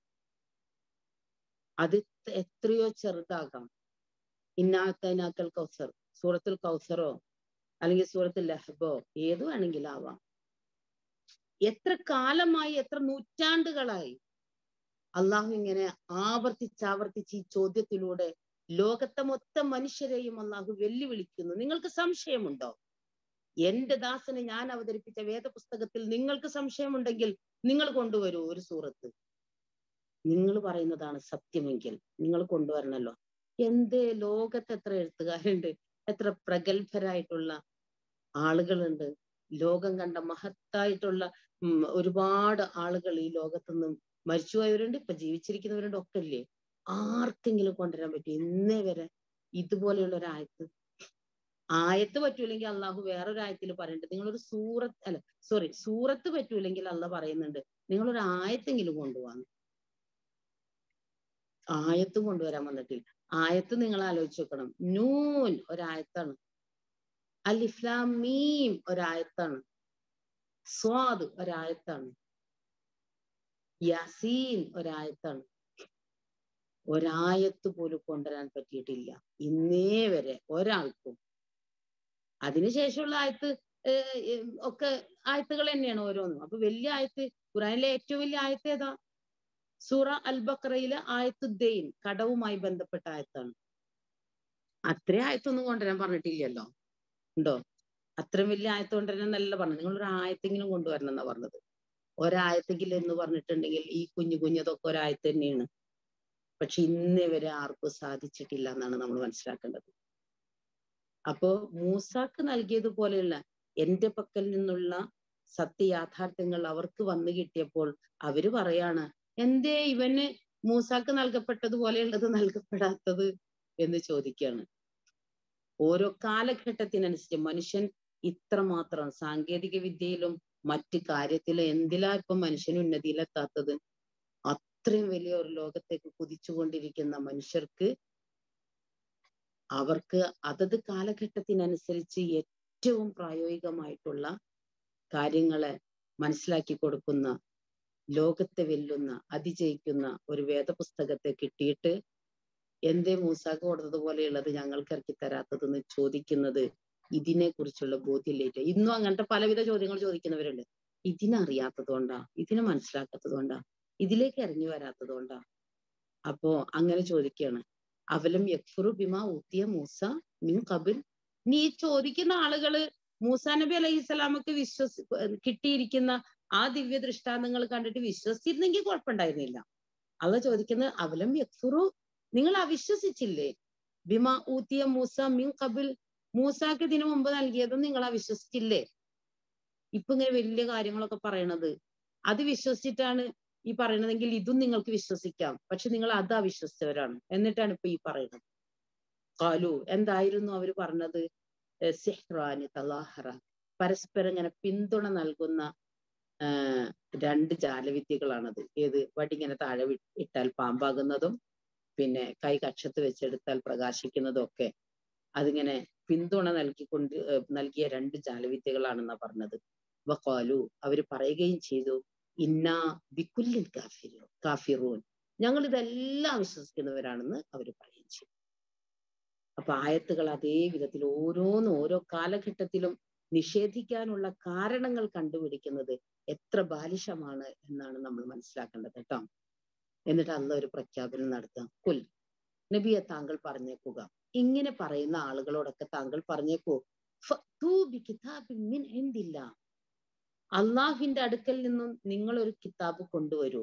അത് എത്രയോ ചെറുതാകാം. ഇന്നാത്തൈനാക്കൽ കൗസർ, സൂറത്തുൽ കൗസറോ അല്ലെങ്കിൽ സൂറത്തുൽ ലഹബോ ഏത് വേണമെങ്കിലും ആവാം. എത്ര കാലമായി, എത്ര നൂറ്റാണ്ടുകളായി അള്ളാഹു ഇങ്ങനെ ആവർത്തിച്ചാവർത്തിച്ച് ഈ ചോദ്യത്തിലൂടെ ലോകത്തെ മൊത്തം മനുഷ്യരെയും അള്ളാഹു വെല്ലുവിളിക്കുന്നു. നിങ്ങൾക്ക് സംശയമുണ്ടോ? എന്റെ ദാസന് ഞാൻ അവതരിപ്പിച്ച വേദപുസ്തകത്തിൽ നിങ്ങൾക്ക് സംശയമുണ്ടെങ്കിൽ നിങ്ങൾ കൊണ്ടുവരൂ ഒരു സൂറത്ത്. നിങ്ങൾ പറയുന്നതാണ് സത്യമെങ്കിൽ നിങ്ങൾ കൊണ്ടുവരണല്ലോ. എന്തേ ലോകത്ത് എത്ര എഴുത്തുകാരുണ്ട്, എത്ര പ്രഗത്ഭരായിട്ടുള്ള ആളുകളുണ്ട്, ലോകം കണ്ട മഹത്തായിട്ടുള്ള ഒരുപാട് ആളുകൾ ഈ ലോകത്തുനിന്നും മരിച്ചുപോയവരുണ്ട്, ഇപ്പൊ ജീവിച്ചിരിക്കുന്നവരുണ്ട്, ഒക്കെ ഇല്ലേ? ആർക്കെങ്കിലും കൊണ്ടുവരാൻ പറ്റും ഇന്നേ വരെ ഇതുപോലെയുള്ള ഒരു ആയത്ത് പറ്റൂലെങ്കിൽ അള്ളാഹു വേറൊരു ആയത്തിൽ പറയുന്നുണ്ട്, നിങ്ങളൊരു സൂറത്ത് പറ്റൂലെങ്കിൽ അള്ളാഹ് പറയുന്നുണ്ട് നിങ്ങളൊരു ആയത്തെങ്കിലും കൊണ്ടുപോകാന്ന്. ആയത്ത് കൊണ്ടുവരാൻ വന്നിട്ടില്ല. ആയത്ത് നിങ്ങൾ ആലോചിച്ച് നോക്കണം. നൂൻ ഒരായത്താണ്, അലിഫ് ലാം മീം ഒരായത്താണ്, സ്വാദ് ഒരായത്താണ്, യാസീൻ ഒരായത്താണ്. ഒരായത്ത് പോലും കൊണ്ടുവരാൻ പറ്റിയിട്ടില്ല ഇന്നേ വരെ ഒരാൾക്കും. അതിനുശേഷമുള്ള ആയത്ത് ഒക്കെ ആയത്തുകൾ തന്നെയാണ് ഓരോന്നും. അപ്പൊ വലിയ ആയത്ത്, ഖുറാനിലെ ഏറ്റവും വലിയ ആയത്ത് ഏതാ? സൂറ അൽ ബഖറയിലെ ആയത്തുദ്ദൈൻ, കടവുമായി ബന്ധപ്പെട്ട ആയത്താണ്. അത്രേ ആയത്തൊന്നും കൊണ്ടുവരാൻ പറഞ്ഞിട്ടില്ലല്ലോ. ഉണ്ടോ? അത്രയും വലിയ ആയത്ത് കൊണ്ടുവരാൻ നല്ല പറഞ്ഞു. നിങ്ങളൊരു ആയത്തെങ്കിലും കൊണ്ടുവരണം എന്നാ പറഞ്ഞത്. ഒരായത്തെങ്കിലും എന്ന് പറഞ്ഞിട്ടുണ്ടെങ്കിൽ ഈ കുഞ്ഞതൊക്കെ ഒരായത്ത് തന്നെയാണ്. പക്ഷെ ഇന്നേ വരെ ആർക്കും സാധിച്ചിട്ടില്ല എന്നാണ് നമ്മൾ മനസ്സിലാക്കേണ്ടത്. അപ്പോ മൂസാക്ക് നൽകിയതുപോലെയുള്ള എന്റെ പക്കൽ നിന്നുള്ള സത്യയാഥാർത്ഥ്യങ്ങൾ അവർക്ക് വന്നു കിട്ടിയപ്പോൾ അവര് പറയാണ്, എന്തേ ഇവന് മൂസാക്ക് നൽകപ്പെട്ടതുപോലെയുള്ളത് നൽകപ്പെടാത്തത് എന്ന് ചോദിക്കുകയാണ്. ഓരോ കാലഘട്ടത്തിനനുസരിച്ച് മനുഷ്യൻ ഇത്രമാത്രം സാങ്കേതിക വിദ്യയിലും മറ്റു കാര്യത്തിലും എന്തിലാ ഇപ്പം മനുഷ്യൻ ഉന്നതിയിലെത്താത്തത്? അത്രയും വലിയ ഒരു ലോകത്തേക്ക് കുതിച്ചുകൊണ്ടിരിക്കുന്ന മനുഷ്യർക്ക് അവർക്ക് അതത് കാലഘട്ടത്തിനനുസരിച്ച് ഏറ്റവും പ്രായോഗികമായിട്ടുള്ള കാര്യങ്ങളെ മനസ്സിലാക്കി കൊടുക്കുന്ന, ലോകത്തെ വെല്ലുന്ന, അതിജയിക്കുന്ന ഒരു വേദപുസ്തകത്തെ കിട്ടിയിട്ട് എന്തേ മൂസാക്ക് കൊടുത്തതുപോലെയുള്ളത് ഞങ്ങൾക്ക് ഇറക്കി തരാത്തതെന്ന് ചോദിക്കുന്നത് ഇതിനെ കുറിച്ചുള്ള ബോധ്യമില്ലേറ്റ്. ഇന്നും അങ്ങനത്തെ പലവിധ ചോദ്യങ്ങൾ ചോദിക്കുന്നവരുണ്ട്. ഇതിനറിയാത്തത് കൊണ്ടാ, ഇതിനെ മനസ്സിലാക്കാത്തത് കൊണ്ടാ, ഇതിലേക്ക് ഇറങ്ങി വരാത്തത് കൊണ്ടാ. അപ്പോ അങ്ങനെ ചോദിക്കുകയാണ്, അവലം യക്ഫുറു ബിമാ ഊതിയ മൂസ മിൻ ഖബൽ. നീ ചോദിക്കുന്ന ആളുകള് മൂസാ നബി അലൈഹിസ്സലാമക്ക് കിട്ടിയിരിക്കുന്ന ആ ദിവ്യ ദൃഷ്ടാന്തങ്ങൾ കണ്ടിട്ട് വിശ്വസിച്ചിരുന്നെങ്കിൽ കുഴപ്പമുണ്ടായിരുന്നില്ല. അള്ള ചോദിക്കുന്നത് അവലം യക്ഫുറു, നിങ്ങൾ അവിശ്വസിച്ചില്ലേ? ബിമാ ഊത്തിയ മൂസ മിൻ ഖബിൽ, മൂസാക്ക് ഇതിനു മുമ്പ് നൽകിയതും നിങ്ങൾ അവിശ്വസിച്ചില്ലേ? ഇപ്പൊ ഇങ്ങനെ വലിയ കാര്യങ്ങളൊക്കെ പറയണത്, അത് വിശ്വസിച്ചിട്ടാണ് ഈ പറയണതെങ്കിൽ ഇതും നിങ്ങൾക്ക് വിശ്വസിക്കാം. പക്ഷെ നിങ്ങൾ അത് അവിശ്വസിച്ചവരാണ്. എന്നിട്ടാണ് ഇപ്പൊ ഈ പറയുന്നത്. ഖാലു, എന്തായിരുന്നു അവര് പറഞ്ഞത്? സിഹ്റാനി തലാഹറ, പരസ്പരം ഇങ്ങനെ പിന്തുണ നൽകുന്ന രണ്ട് ജാലവിദ്യകളാണത്. ഏത്? വടിങ്ങനെ താഴെ ഇട്ടാൽ പാമ്പാകുന്നതും പിന്നെ കൈ കക്ഷത്ത് വെച്ചെടുത്താൽ പ്രകാശിക്കുന്നതും ഒക്കെ അതിങ്ങനെ പിന്തുണ നൽകിയ രണ്ട് ജാലവിദ്യകളാണെന്നാ പറഞ്ഞത്. വഖാലു, അവര് പറയുകയും ചെയ്തു, ഇന്നാ ബിക്കുല്ലിൻ കാഫിറൂൻ, ഞങ്ങൾ ഇതെല്ലാം വിശ്വസിക്കുന്നവരാണെന്ന് അവർ പറയുകയും ചെയ്തു. അപ്പൊ ആയത്തുകൾ അതേ വിധത്തിൽ ഓരോ കാലഘട്ടത്തിലും നിഷേധിക്കാനുള്ള കാരണങ്ങൾ കണ്ടുപിടിക്കുന്നത് എത്ര ബാലിശമാണ് എന്നാണ് നമ്മൾ മനസ്സിലാക്കേണ്ടത് കേട്ടോ. എന്നിട്ട് അല്ലാഹ് ഒരു പ്രഖ്യാപനം നടത്തുക. കുൽ, നബിയെ താങ്കൾ പറഞ്ഞേക്കുക, ഇങ്ങനെ പറയുന്ന ആളുകളോടൊക്കെ താങ്കൾ പറഞ്ഞേക്കൂ, ഫഅ്തൂ ബികിതാബിൻ മിൻ ഇൻദില്ലാ, അള്ളാഹുവിന്റെ അടുക്കൽ നിന്നും നിങ്ങൾ ഒരു കിതാബ് കൊണ്ടുവരൂ.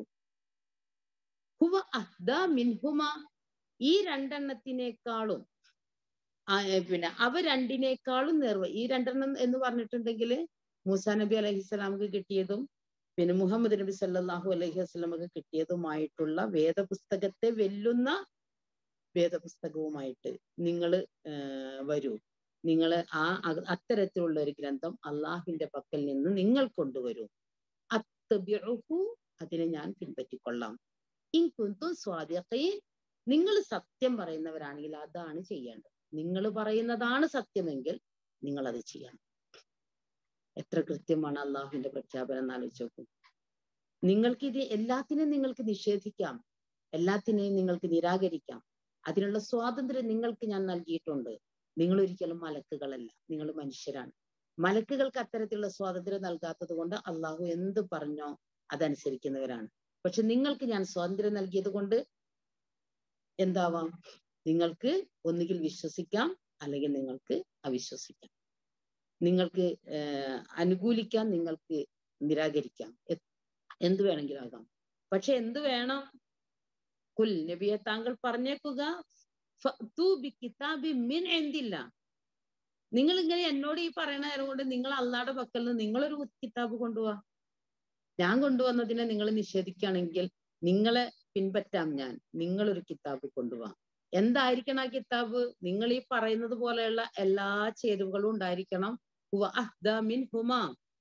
ഹുവ അഹ്ദാ മിൻഹുമാ, ഈ രണ്ടെണ്ണത്തിനേക്കാളും പിന്നെ അവ രണ്ടിനേക്കാളും ഈ രണ്ടെണ്ണം എന്ന് പറഞ്ഞിട്ടുണ്ടെങ്കിൽ മൂസാ നബി അലൈഹിസ്സലാമക്ക് കിട്ടിയതും പിന്നെ മുഹമ്മദ് നബി സല്ലല്ലാഹു അലൈഹി വസല്ലമക്ക് കിട്ടിയതുമായിട്ടുള്ള വേദപുസ്തകത്തെ വെല്ലുന്ന വേദപുസ്തകവുമായിട്ട് നിങ്ങൾ വരൂ. നിങ്ങൾ അത്തരത്തിലുള്ള ഒരു ഗ്രന്ഥം അള്ളാഹുവിന്റെ പക്കൽ നിന്ന് നിങ്ങൾ കൊണ്ടുവരൂ. അത്തബിഉഹു, അതിനെ ഞാൻ പിൻപറ്റിക്കൊള്ളാം. ഇൻ കുന്തും സ്വാദിഖീൻ, നിങ്ങൾ സത്യം പറയുന്നവരാണെങ്കിൽ അതാണ് ചെയ്യേണ്ടത്. നിങ്ങൾ പറയുന്നതാണ് സത്യമെങ്കിൽ നിങ്ങൾ അത് ചെയ്യണം. എത്ര കൃത്യമാണ് അള്ളാഹുവിന്റെ പ്രഖ്യാപനം എന്ന് ആലോചിച്ച് നോക്കൂ. നിങ്ങൾക്കിത് എല്ലാത്തിനെയും നിങ്ങൾക്ക് നിഷേധിക്കാം, എല്ലാത്തിനെയും നിങ്ങൾക്ക് നിരാകരിക്കാം. അതിനുള്ള സ്വാതന്ത്ര്യം നിങ്ങൾക്ക് ഞാൻ നൽകിയിട്ടുണ്ട്. നിങ്ങൾ ഒരിക്കലും മലക്കുകളല്ല, നിങ്ങൾ മനുഷ്യരാണ്. മലക്കുകൾക്ക് അത്തരത്തിലുള്ള സ്വാതന്ത്ര്യം നൽകാത്തത് കൊണ്ട് അള്ളാഹു എന്ത് പറഞ്ഞോ അതനുസരിക്കുന്നവരാണ്. പക്ഷെ നിങ്ങൾക്ക് ഞാൻ സ്വാതന്ത്ര്യം നൽകിയത് കൊണ്ട് എന്താവാം? നിങ്ങൾക്ക് ഒന്നുകിൽ വിശ്വസിക്കാം, അല്ലെങ്കിൽ നിങ്ങൾക്ക് അവിശ്വസിക്കാം. നിങ്ങൾക്ക് അനുകൂലിക്കാം, നിങ്ങൾക്ക് നിരാകരിക്കാം, എന്ത് വേണമെങ്കിലും ആകാം. പക്ഷെ എന്ത് വേണം? കുൽ, നബിയെ താങ്കൾ പറഞ്ഞേക്കുക, ഫഅ്തൂ ബികിതാബിൻ മിൻ ഇൻദില്ലാ, നിങ്ങൾ ഇങ്ങനെ എന്നോട് ഈ പറയണ നേരം കൊണ്ട് നിങ്ങൾ അള്ളാഹുടെ പക്കൽ നിന്ന് നിങ്ങളൊരു കിതാബ് കൊണ്ടുപോവാ. ഞാൻ കൊണ്ടുവന്നതിനെ നിങ്ങൾ നിഷേധിക്കുകയാണെങ്കിൽ നിങ്ങളെ പിൻപറ്റാം ഞാൻ. നിങ്ങളൊരു കിതാബ് കൊണ്ടുപോവാം. എന്തായിരിക്കണം ആ കിതാബ്? നിങ്ങൾ ഈ പറയുന്നത് പോലെയുള്ള എല്ലാ ചേരുവകളും ഉണ്ടായിരിക്കണം. ഹുവ അഹ്ദാ മിൻഹുമാ,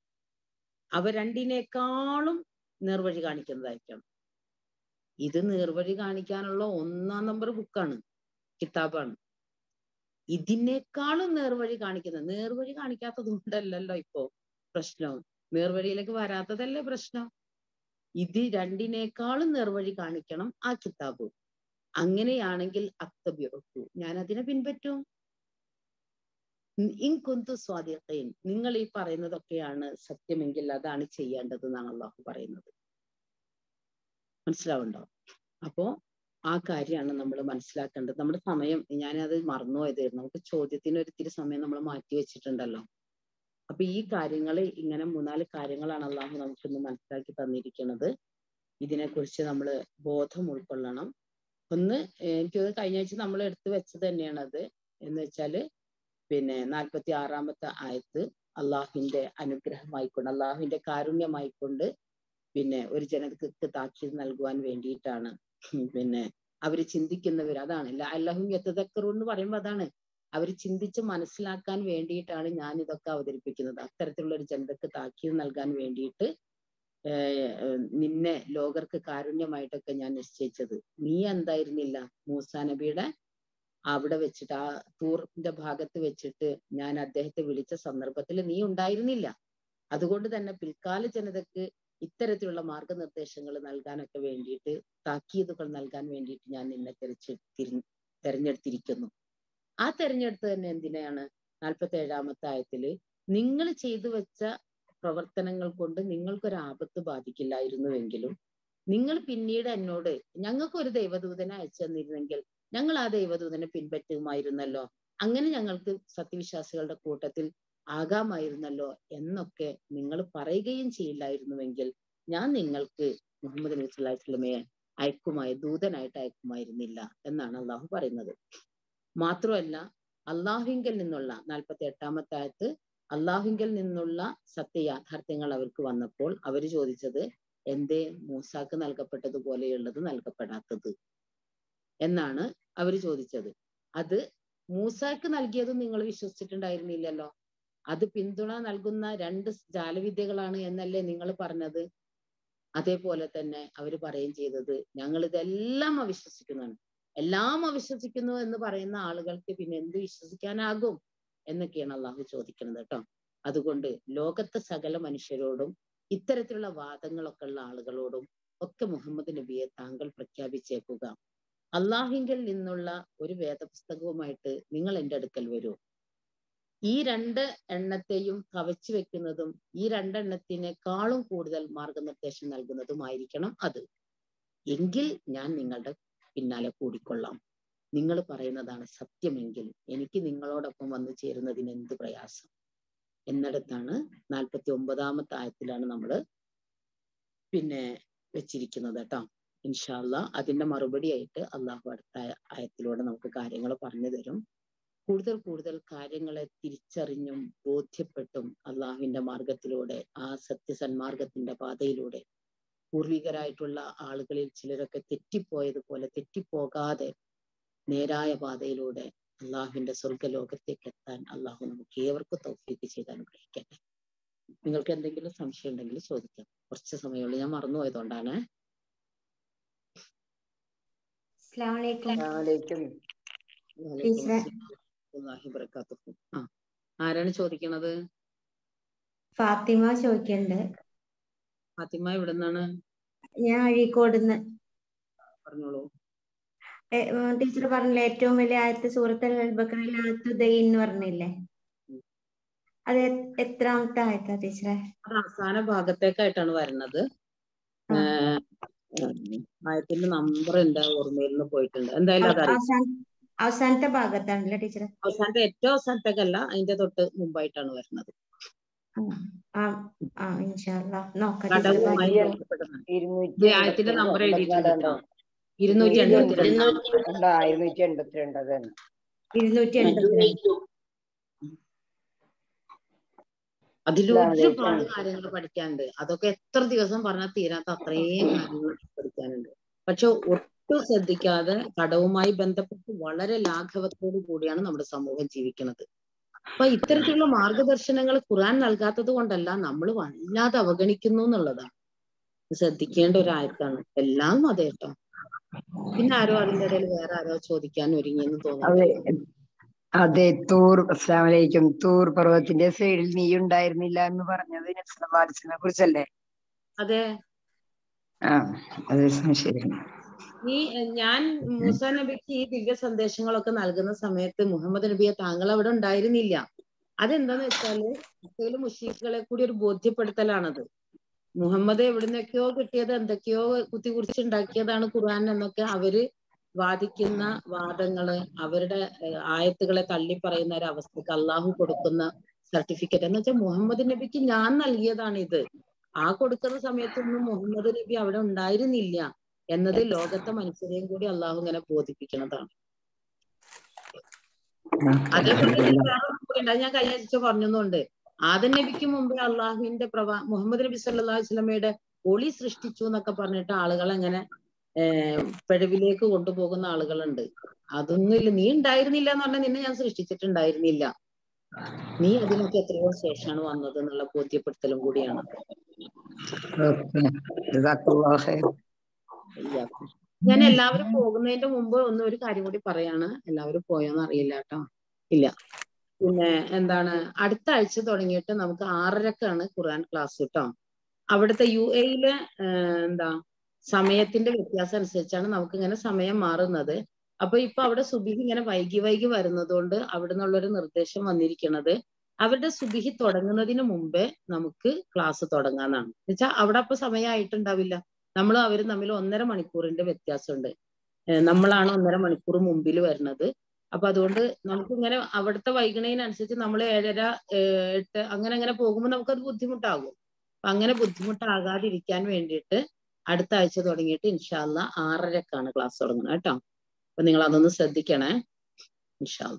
അവ രണ്ടിനേക്കാളും നേർവഴി കാണിക്കുന്നതായിരിക്കണം. ഇത് നേർവഴി കാണിക്കാനുള്ള 1-ാം നമ്പർ ബുക്കാണ്, കിതാബാണ്. ഇതിനേക്കാളും നേർവഴി നേർവഴി കാണിക്കാത്തത് കൊണ്ടല്ലല്ലോ ഇപ്പോ പ്രശ്നം, നേർവഴിയിലേക്ക് വരാത്തതല്ലേ പ്രശ്നം. ഇത് രണ്ടിനേക്കാളും നേർവഴി കാണിക്കണം ആ കിതാബ്. അങ്ങനെയാണെങ്കിൽ അത്തബിഉഹു, ഞാൻ അതിനെ പിൻപറ്റും. ഇൻ കുന്തു സ്വാദിഖീൻ, നിങ്ങൾ ഈ പറയുന്നതൊക്കെയാണ് സത്യമെങ്കിൽ അതാണ് ചെയ്യേണ്ടത് എന്നാണ് അള്ളാഹു പറയുന്നത്. മനസ്സിലാവുണ്ടോ? അപ്പോ ആ കാര്യമാണ് നമ്മൾ മനസ്സിലാക്കേണ്ടത്. നമ്മുടെ സമയം, ഞാനത് മറന്നുപോയതായിരുന്നു. നമുക്ക് ചോദ്യത്തിന് ഒരിത്തിരി സമയം നമ്മൾ മാറ്റി വെച്ചിട്ടുണ്ടല്ലോ. അപ്പൊ ഈ കാര്യങ്ങൾ, ഇങ്ങനെ 3-4 കാര്യങ്ങളാണ് അള്ളാഹു നമുക്കിന്ന് മനസ്സിലാക്കി തന്നിരിക്കുന്നത്. ഇതിനെക്കുറിച്ച് നമ്മൾ ബോധം ഉൾക്കൊള്ളണം. ഒന്ന്, എനിക്ക് കഴിഞ്ഞ ആഴ്ച നമ്മൾ എടുത്തു വെച്ചത് തന്നെയാണത്. എന്ന് വെച്ചാല് പിന്നെ 46-ാമത്തെ ആയത്ത് അള്ളാഹുവിന്റെ അനുഗ്രഹമായിക്കൊണ്ട്, അള്ളാഹുവിന്റെ കാരുണ്യമായിക്കൊണ്ട് പിന്നെ ഒരു ജനതക്ക് താക്കീത് നൽകുവാൻ വേണ്ടിയിട്ടാണ്. പിന്നെ അവര് ചിന്തിക്കുന്നവർ, അതാണ് ലഅല്ലഹും യതദക്കറൂൻ എന്ന് പറയുമ്പോൾ അതാണ്, അവര് ചിന്തിച്ച് മനസ്സിലാക്കാൻ വേണ്ടിയിട്ടാണ് ഞാൻ ഇതൊക്കെ അവതരിപ്പിക്കുന്നത്. അത്തരത്തിലുള്ള ഒരു ജനതക്ക് താക്കീത് നൽകാൻ വേണ്ടിയിട്ട് നിന്നെ ലോകർക്ക് കാരുണ്യമായിട്ടൊക്കെ ഞാൻ നിശ്ചയിച്ചത്. നീ എന്തായിരുന്നില്ല മൂസാ നബിയുടെ അവിടെ വെച്ചിട്ട്, ആ തൂറിന്റെ ഭാഗത്ത് വെച്ചിട്ട് ഞാൻ അദ്ദേഹത്തെ വിളിച്ച സന്ദർഭത്തിൽ നീ ഉണ്ടായിരുന്നില്ല. അതുകൊണ്ട് തന്നെ പിൽക്കാല ജനതക്ക് ഇത്തരത്തിലുള്ള മാർഗനിർദ്ദേശങ്ങൾ നൽകാനൊക്കെ വേണ്ടിയിട്ട്, താക്കീതുകൾ നൽകാൻ വേണ്ടിയിട്ട് ഞാൻ നിന്നെ തെരഞ്ഞെടുത്തിരിക്കുന്നു. ആ തെരഞ്ഞെടുത്ത് തന്നെ എന്തിനാണ്? 47-ാമത്തെ ആയത്തില് നിങ്ങൾ ചെയ്തു വെച്ച പ്രവർത്തനങ്ങൾ കൊണ്ട് നിങ്ങൾക്കൊരു ആപത്ത് ബാധിക്കില്ലായിരുന്നുവെങ്കിലും നിങ്ങൾ പിന്നീട് എന്നോട് ഞങ്ങൾക്കൊരു ദൈവദൂതനെ അയച്ചു തന്നിരുന്നെങ്കിൽ ഞങ്ങൾ ആ ദൈവദൂതനെ പിൻപറ്റുമായിരുന്നല്ലോ, അങ്ങനെ ഞങ്ങൾക്ക് സത്യവിശ്വാസികളുടെ കൂട്ടത്തിൽ ആകാമായിരുന്നല്ലോ എന്നൊക്കെ നിങ്ങൾ പറയുകയും ചെയ്യില്ലായിരുന്നുവെങ്കിൽ ഞാൻ നിങ്ങൾക്ക് മുഹമ്മദ് നബി സ്വല്ലല്ലാഹു അലൈഹി വസല്ലമയെ ദൂതനായിട്ട് അയക്കുമായിരുന്നില്ല എന്നാണ് അള്ളാഹു പറയുന്നത്. മാത്രമല്ല അള്ളാഹുവിങ്കിൽ നിന്നുള്ള 48-ാമത്തെ ആയത്ത്, അള്ളാഹുവിങ്കിൽ നിന്നുള്ള സത്യയാഥാർത്ഥ്യങ്ങൾ അവർക്ക് വന്നപ്പോൾ അവർ ചോദിച്ചത് എന്തേ മൂസാക്ക് നൽകപ്പെട്ടതുപോലെയുള്ളത് നൽകപ്പെടാത്തത് എന്നാണ് അവർ ചോദിച്ചത്. അത് മൂസാക്ക് നൽകിയത് നിങ്ങൾ വിശ്വസിച്ചിട്ടുണ്ടായിരുന്നില്ലല്ലോ, അത് പിന്തുണ നൽകുന്ന 2 ജാലവിദ്യകളാണ് എന്നല്ലേ നിങ്ങൾ പറഞ്ഞത്. അതേപോലെ തന്നെ അവർ പറയുകയും ചെയ്തത് ഞങ്ങൾ ഇതെല്ലാം അവിശ്വസിക്കുന്നതാണ്. എല്ലാം അവിശ്വസിക്കുന്നു എന്ന് പറയുന്ന ആളുകൾക്ക് പിന്നെ എന്ത് വിശ്വസിക്കാനാകും എന്നൊക്കെയാണ് അള്ളാഹു ചോദിക്കുന്നത് കേട്ടോ. അതുകൊണ്ട് ലോകത്തെ സകല മനുഷ്യരോടും ഇത്തരത്തിലുള്ള വാദങ്ങളൊക്കെ ഉള്ള ആളുകളോടും ഒക്കെ മുഹമ്മദ് നബിയെ താങ്കൾ പ്രഖ്യാപിച്ചേക്കുക, അള്ളാഹുവിങ്കിൽ നിന്നുള്ള ഒരു വേദപുസ്തകവുമായിട്ട് നിങ്ങൾ എൻ്റെ അടുക്കൽ വരൂ. ഈ 2 എണ്ണത്തെയും കവച്ചു വെക്കുന്നതും ഈ 2 എണ്ണത്തിനേക്കാളും കൂടുതൽ മാർഗനിർദ്ദേശം നൽകുന്നതുമായിരിക്കണം അത്. എങ്കിൽ ഞാൻ നിങ്ങളുടെ പിന്നാലെ കൂടിക്കൊള്ളാം. നിങ്ങൾ പറയുന്നതാണ് സത്യമെങ്കിൽ എനിക്ക് നിങ്ങളോടൊപ്പം വന്നു ചേരുന്നതിന് എന്ത് പ്രയാസം എന്നിടത്താണ് 49-ാമത്തെ ആയത്തിലാണ് നമ്മൾ വെച്ചിരിക്കുന്നത് കേട്ടോ. ഇൻഷാ അല്ലാഹ് അതിന്റെ മറുപടിയായിട്ട് അള്ളാഹു അടുത്ത ആയത്തിലൂടെ നമുക്ക് കാര്യങ്ങൾ പറഞ്ഞു തരും. കൂടുതൽ കാര്യങ്ങളെ തിരിച്ചറിഞ്ഞും ബോധ്യപ്പെട്ടും അള്ളാഹുവിന്റെ മാർഗത്തിലൂടെ, ആ സത്യസന്മാർഗത്തിന്റെ പാതയിലൂടെ പൂർവികരായിട്ടുള്ള ആളുകളിൽ ചിലരൊക്കെ തെറ്റിപ്പോയതുപോലെ തെറ്റിപ്പോകാതെ നേരായ പാതയിലൂടെ അള്ളാഹുവിന്റെ സ്വർഗലോകത്തേക്ക് എത്താൻ അള്ളാഹു നമുക്ക് ഏവർക്കും തൗഫീഖ് ചെയ്ത് അനുഗ്രഹിക്കട്ടെ. നിങ്ങൾക്ക് എന്തെങ്കിലും സംശയം ഉണ്ടെങ്കിൽ ചോദിക്കാം. കുറച്ച് സമയമുള്ളൂ, ഞാൻ മറന്നുപോയതുകൊണ്ടാണ്. ആരാണ് ചോദിക്കണത്? ഫാത്തിമ ചോദിക്കണ്ട്. ഫാത്തിമ എവിടെ നിന്നാണ്? ഞാൻ അഴീക്കോടുന്ന്. പറഞ്ഞോളൂ. ടീച്ചർ പറഞ്ഞില്ലേ ഏറ്റവും വലിയ ആയത്ത് സൂറത്തുൽ ബഖറയിൽ ആയത്തുദൈൻ എന്ന് പറഞ്ഞില്ലേ, അത് എത്രാമത്തെ ആയത്താ ടീച്ചറെ? അത് അവസാന ഭാഗത്തേക്കായിട്ടാണ് വരുന്നത്. ആയത്തിന്റെ നമ്പർ എന്താ ഓർമ്മയിൽ നിന്ന് പോയിട്ടുണ്ട്. എന്തായാലും അവസാനത്തെ ഭാഗത്താണല്ലേ ടീച്ചറെ? അവസാനത്തെ ഏറ്റവും അവസാനത്തേക്കല്ല, അതിന്റെ തൊട്ട് മുമ്പായിട്ടാണ് വരുന്നത്. ആയത്തിന്റെ നമ്പർ എഴുതിയിട്ടുണ്ട് 282. അതിലൊരുപാട് കാര്യങ്ങൾ പഠിക്കാനുണ്ട്. അതൊക്കെ എത്ര ദിവസം പറഞ്ഞാൽ തീരാത്ത അത്രയും കാര്യങ്ങൾ പഠിക്കാനുണ്ട്. പക്ഷെ ഒട്ടും ശ്രദ്ധിക്കാതെ കടവുമായി ബന്ധപ്പെട്ട് വളരെ ലാഘവത്തോടു കൂടിയാണ് നമ്മുടെ സമൂഹം ജീവിക്കുന്നത്. അപ്പൊ ഇത്തരത്തിലുള്ള മാർഗദർശനങ്ങൾ ഖുർആൻ നൽകാത്തത് കൊണ്ടല്ല, നമ്മൾ വല്ലാതെ അവഗണിക്കുന്നു എന്നുള്ളതാണ്. ശ്രദ്ധിക്കേണ്ട ഒരു ആയത്താണ്. എല്ലാം അതെ കേട്ടോ. പിന്നെ ആരോ അതിന്റെ ഇടയിൽ വേറെ ആരോ ചോദിക്കാൻ ഒരുങ്ങിയെന്ന് തോന്നുന്നു. അതെ, അസ്സലാമലൈക്കും. തൂർ പർവ്വതത്തിന്റെ സൈഡിൽ നീ ഉണ്ടായിരുന്നില്ല എന്ന് പറഞ്ഞത് നബിയെ കുറിച്ചല്ലേ? അതെ, അത് ശരി. ഞാൻ മൂസാ നബിക്ക് ഈ ദിവ്യ സന്ദേശങ്ങളൊക്കെ നൽകുന്ന സമയത്ത് മുഹമ്മദ് നബിയെ താങ്കൾ അവിടെ ഉണ്ടായിരുന്നില്ല. അതെന്താന്ന് വെച്ചാല് ഇസ്രായേൽ മുശ്രിക്കുകളെ കൂടി ഒരു ബോധ്യപ്പെടുത്തലാണത്. മുഹമ്മദ് എവിടുന്നൊക്കെയോ കിട്ടിയത് എന്തൊക്കെയോ കുത്തിക്കുറിച്ചുണ്ടാക്കിയതാണ് ഖുർആൻ എന്നൊക്കെ അവര് വാദിക്കുന്ന വാദങ്ങള്, അവരുടെ ആയത്തുകളെ തള്ളിപ്പറയുന്ന ഒരു അവസ്ഥക്ക് അള്ളാഹു കൊടുക്കുന്ന സർട്ടിഫിക്കറ്റ് എന്ന് വെച്ചാൽ മുഹമ്മദ് നബിക്ക് ഞാൻ നൽകിയതാണ് ഇത്. ആ കൊടുക്കുന്ന സമയത്തൊന്നും മുഹമ്മദ് നബി അവിടെ ഉണ്ടായിരുന്നില്ല എന്നത് ലോകത്തെ മനുഷ്യരെയും കൂടി അള്ളാഹു ഇങ്ങനെ ബോധിപ്പിക്കുന്നതാണ്. അതേപോലെ തന്നെ ഞാൻ കഴിഞ്ഞ ആഴ്ച പറഞ്ഞതുകൊണ്ട് ആദം നബിക്ക് മുമ്പേ അള്ളാഹുവിന്റെ മുഹമ്മദ് നബി സല്ലല്ലാഹു അലൈഹി വസല്ലമയുടെ ഒളി സൃഷ്ടിച്ചു എന്നൊക്കെ പറഞ്ഞിട്ട് ആളുകൾ അങ്ങനെ പിഴവിലേക്ക് കൊണ്ടുപോകുന്ന ആളുകളുണ്ട്. അതൊന്നുമില്ല, നീ ഉണ്ടായിരുന്നില്ല എന്ന് പറഞ്ഞാൽ നിന്നെ ഞാൻ സൃഷ്ടിച്ചിട്ടുണ്ടായിരുന്നില്ല, നീ അതിനൊക്കെ എത്രയോ ശേഷമാണ് വന്നത് എന്നുള്ള ബോധ്യപ്പെടുത്തലും കൂടിയാണ്. ഞാൻ എല്ലാവരും പോകുന്നതിന്റെ മുമ്പ് ഒരു കാര്യം കൂടി പറയാണ്. എല്ലാവരും പോയോന്ന് അറിയില്ല കേട്ടോ. ഇല്ല, പിന്നെ എന്താണ്, അടുത്ത ആഴ്ച തുടങ്ങിയിട്ട് നമുക്ക് 6:30ക്കാണ് ഖുർആൻ ക്ലാസ് കേട്ടോ. അവിടുത്തെ UAE-യിലെ സമയത്തിന്റെ വ്യത്യാസം അനുസരിച്ചാണ് നമുക്ക് ഇങ്ങനെ സമയം മാറുന്നത്. അപ്പൊ ഇപ്പൊ അവിടെ സുബിഹി ഇങ്ങനെ വൈകി വരുന്നത് കൊണ്ട് അവിടെ നിന്നുള്ളൊരു നിർദ്ദേശം വന്നിരിക്കുന്നത് അവരുടെ സുബിഹി തുടങ്ങുന്നതിന് മുമ്പേ നമുക്ക് ക്ലാസ് തുടങ്ങാന്നാണ്. എന്നുവെച്ചാൽ അവിടെ അപ്പൊ സമയമായിട്ടുണ്ടാവില്ല. നമ്മളും അവരും തമ്മിൽ 1.5 മണിക്കൂറിന്റെ വ്യത്യാസമുണ്ട്. നമ്മളാണ് 1.5 മണിക്കൂർ മുമ്പിൽ വരുന്നത്. അപ്പൊ അതുകൊണ്ട് നമുക്കിങ്ങനെ അവിടുത്തെ വൈകണതിനനുസരിച്ച് നമ്മൾ 7:30, 8 അങ്ങനെ പോകുമ്പോൾ നമുക്കത് ബുദ്ധിമുട്ടാകും. അങ്ങനെ ബുദ്ധിമുട്ടാകാതിരിക്കാൻ വേണ്ടിയിട്ട് അടുത്ത ആഴ്ച തുടങ്ങിയിട്ട് ഇൻഷാല്ല 6:30ക്കാണ് ക്ലാസ് തുടങ്ങുന്നത് കേട്ടോ. അപ്പൊ നിങ്ങൾ അതൊന്ന് ശ്രദ്ധിക്കണേ ഇൻഷാല്ല.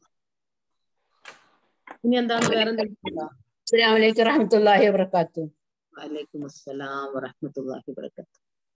ഇനി എന്താണ് വേറെ എന്തെങ്കിലും? അസ്സലാമു അലൈക്കും വറഹ്മത്തുള്ളാഹി വബറകാതുഹു. വലൈക്കും അസ്സലാം വറഹ്മത്തുള്ളാഹി വബറകാതുഹു.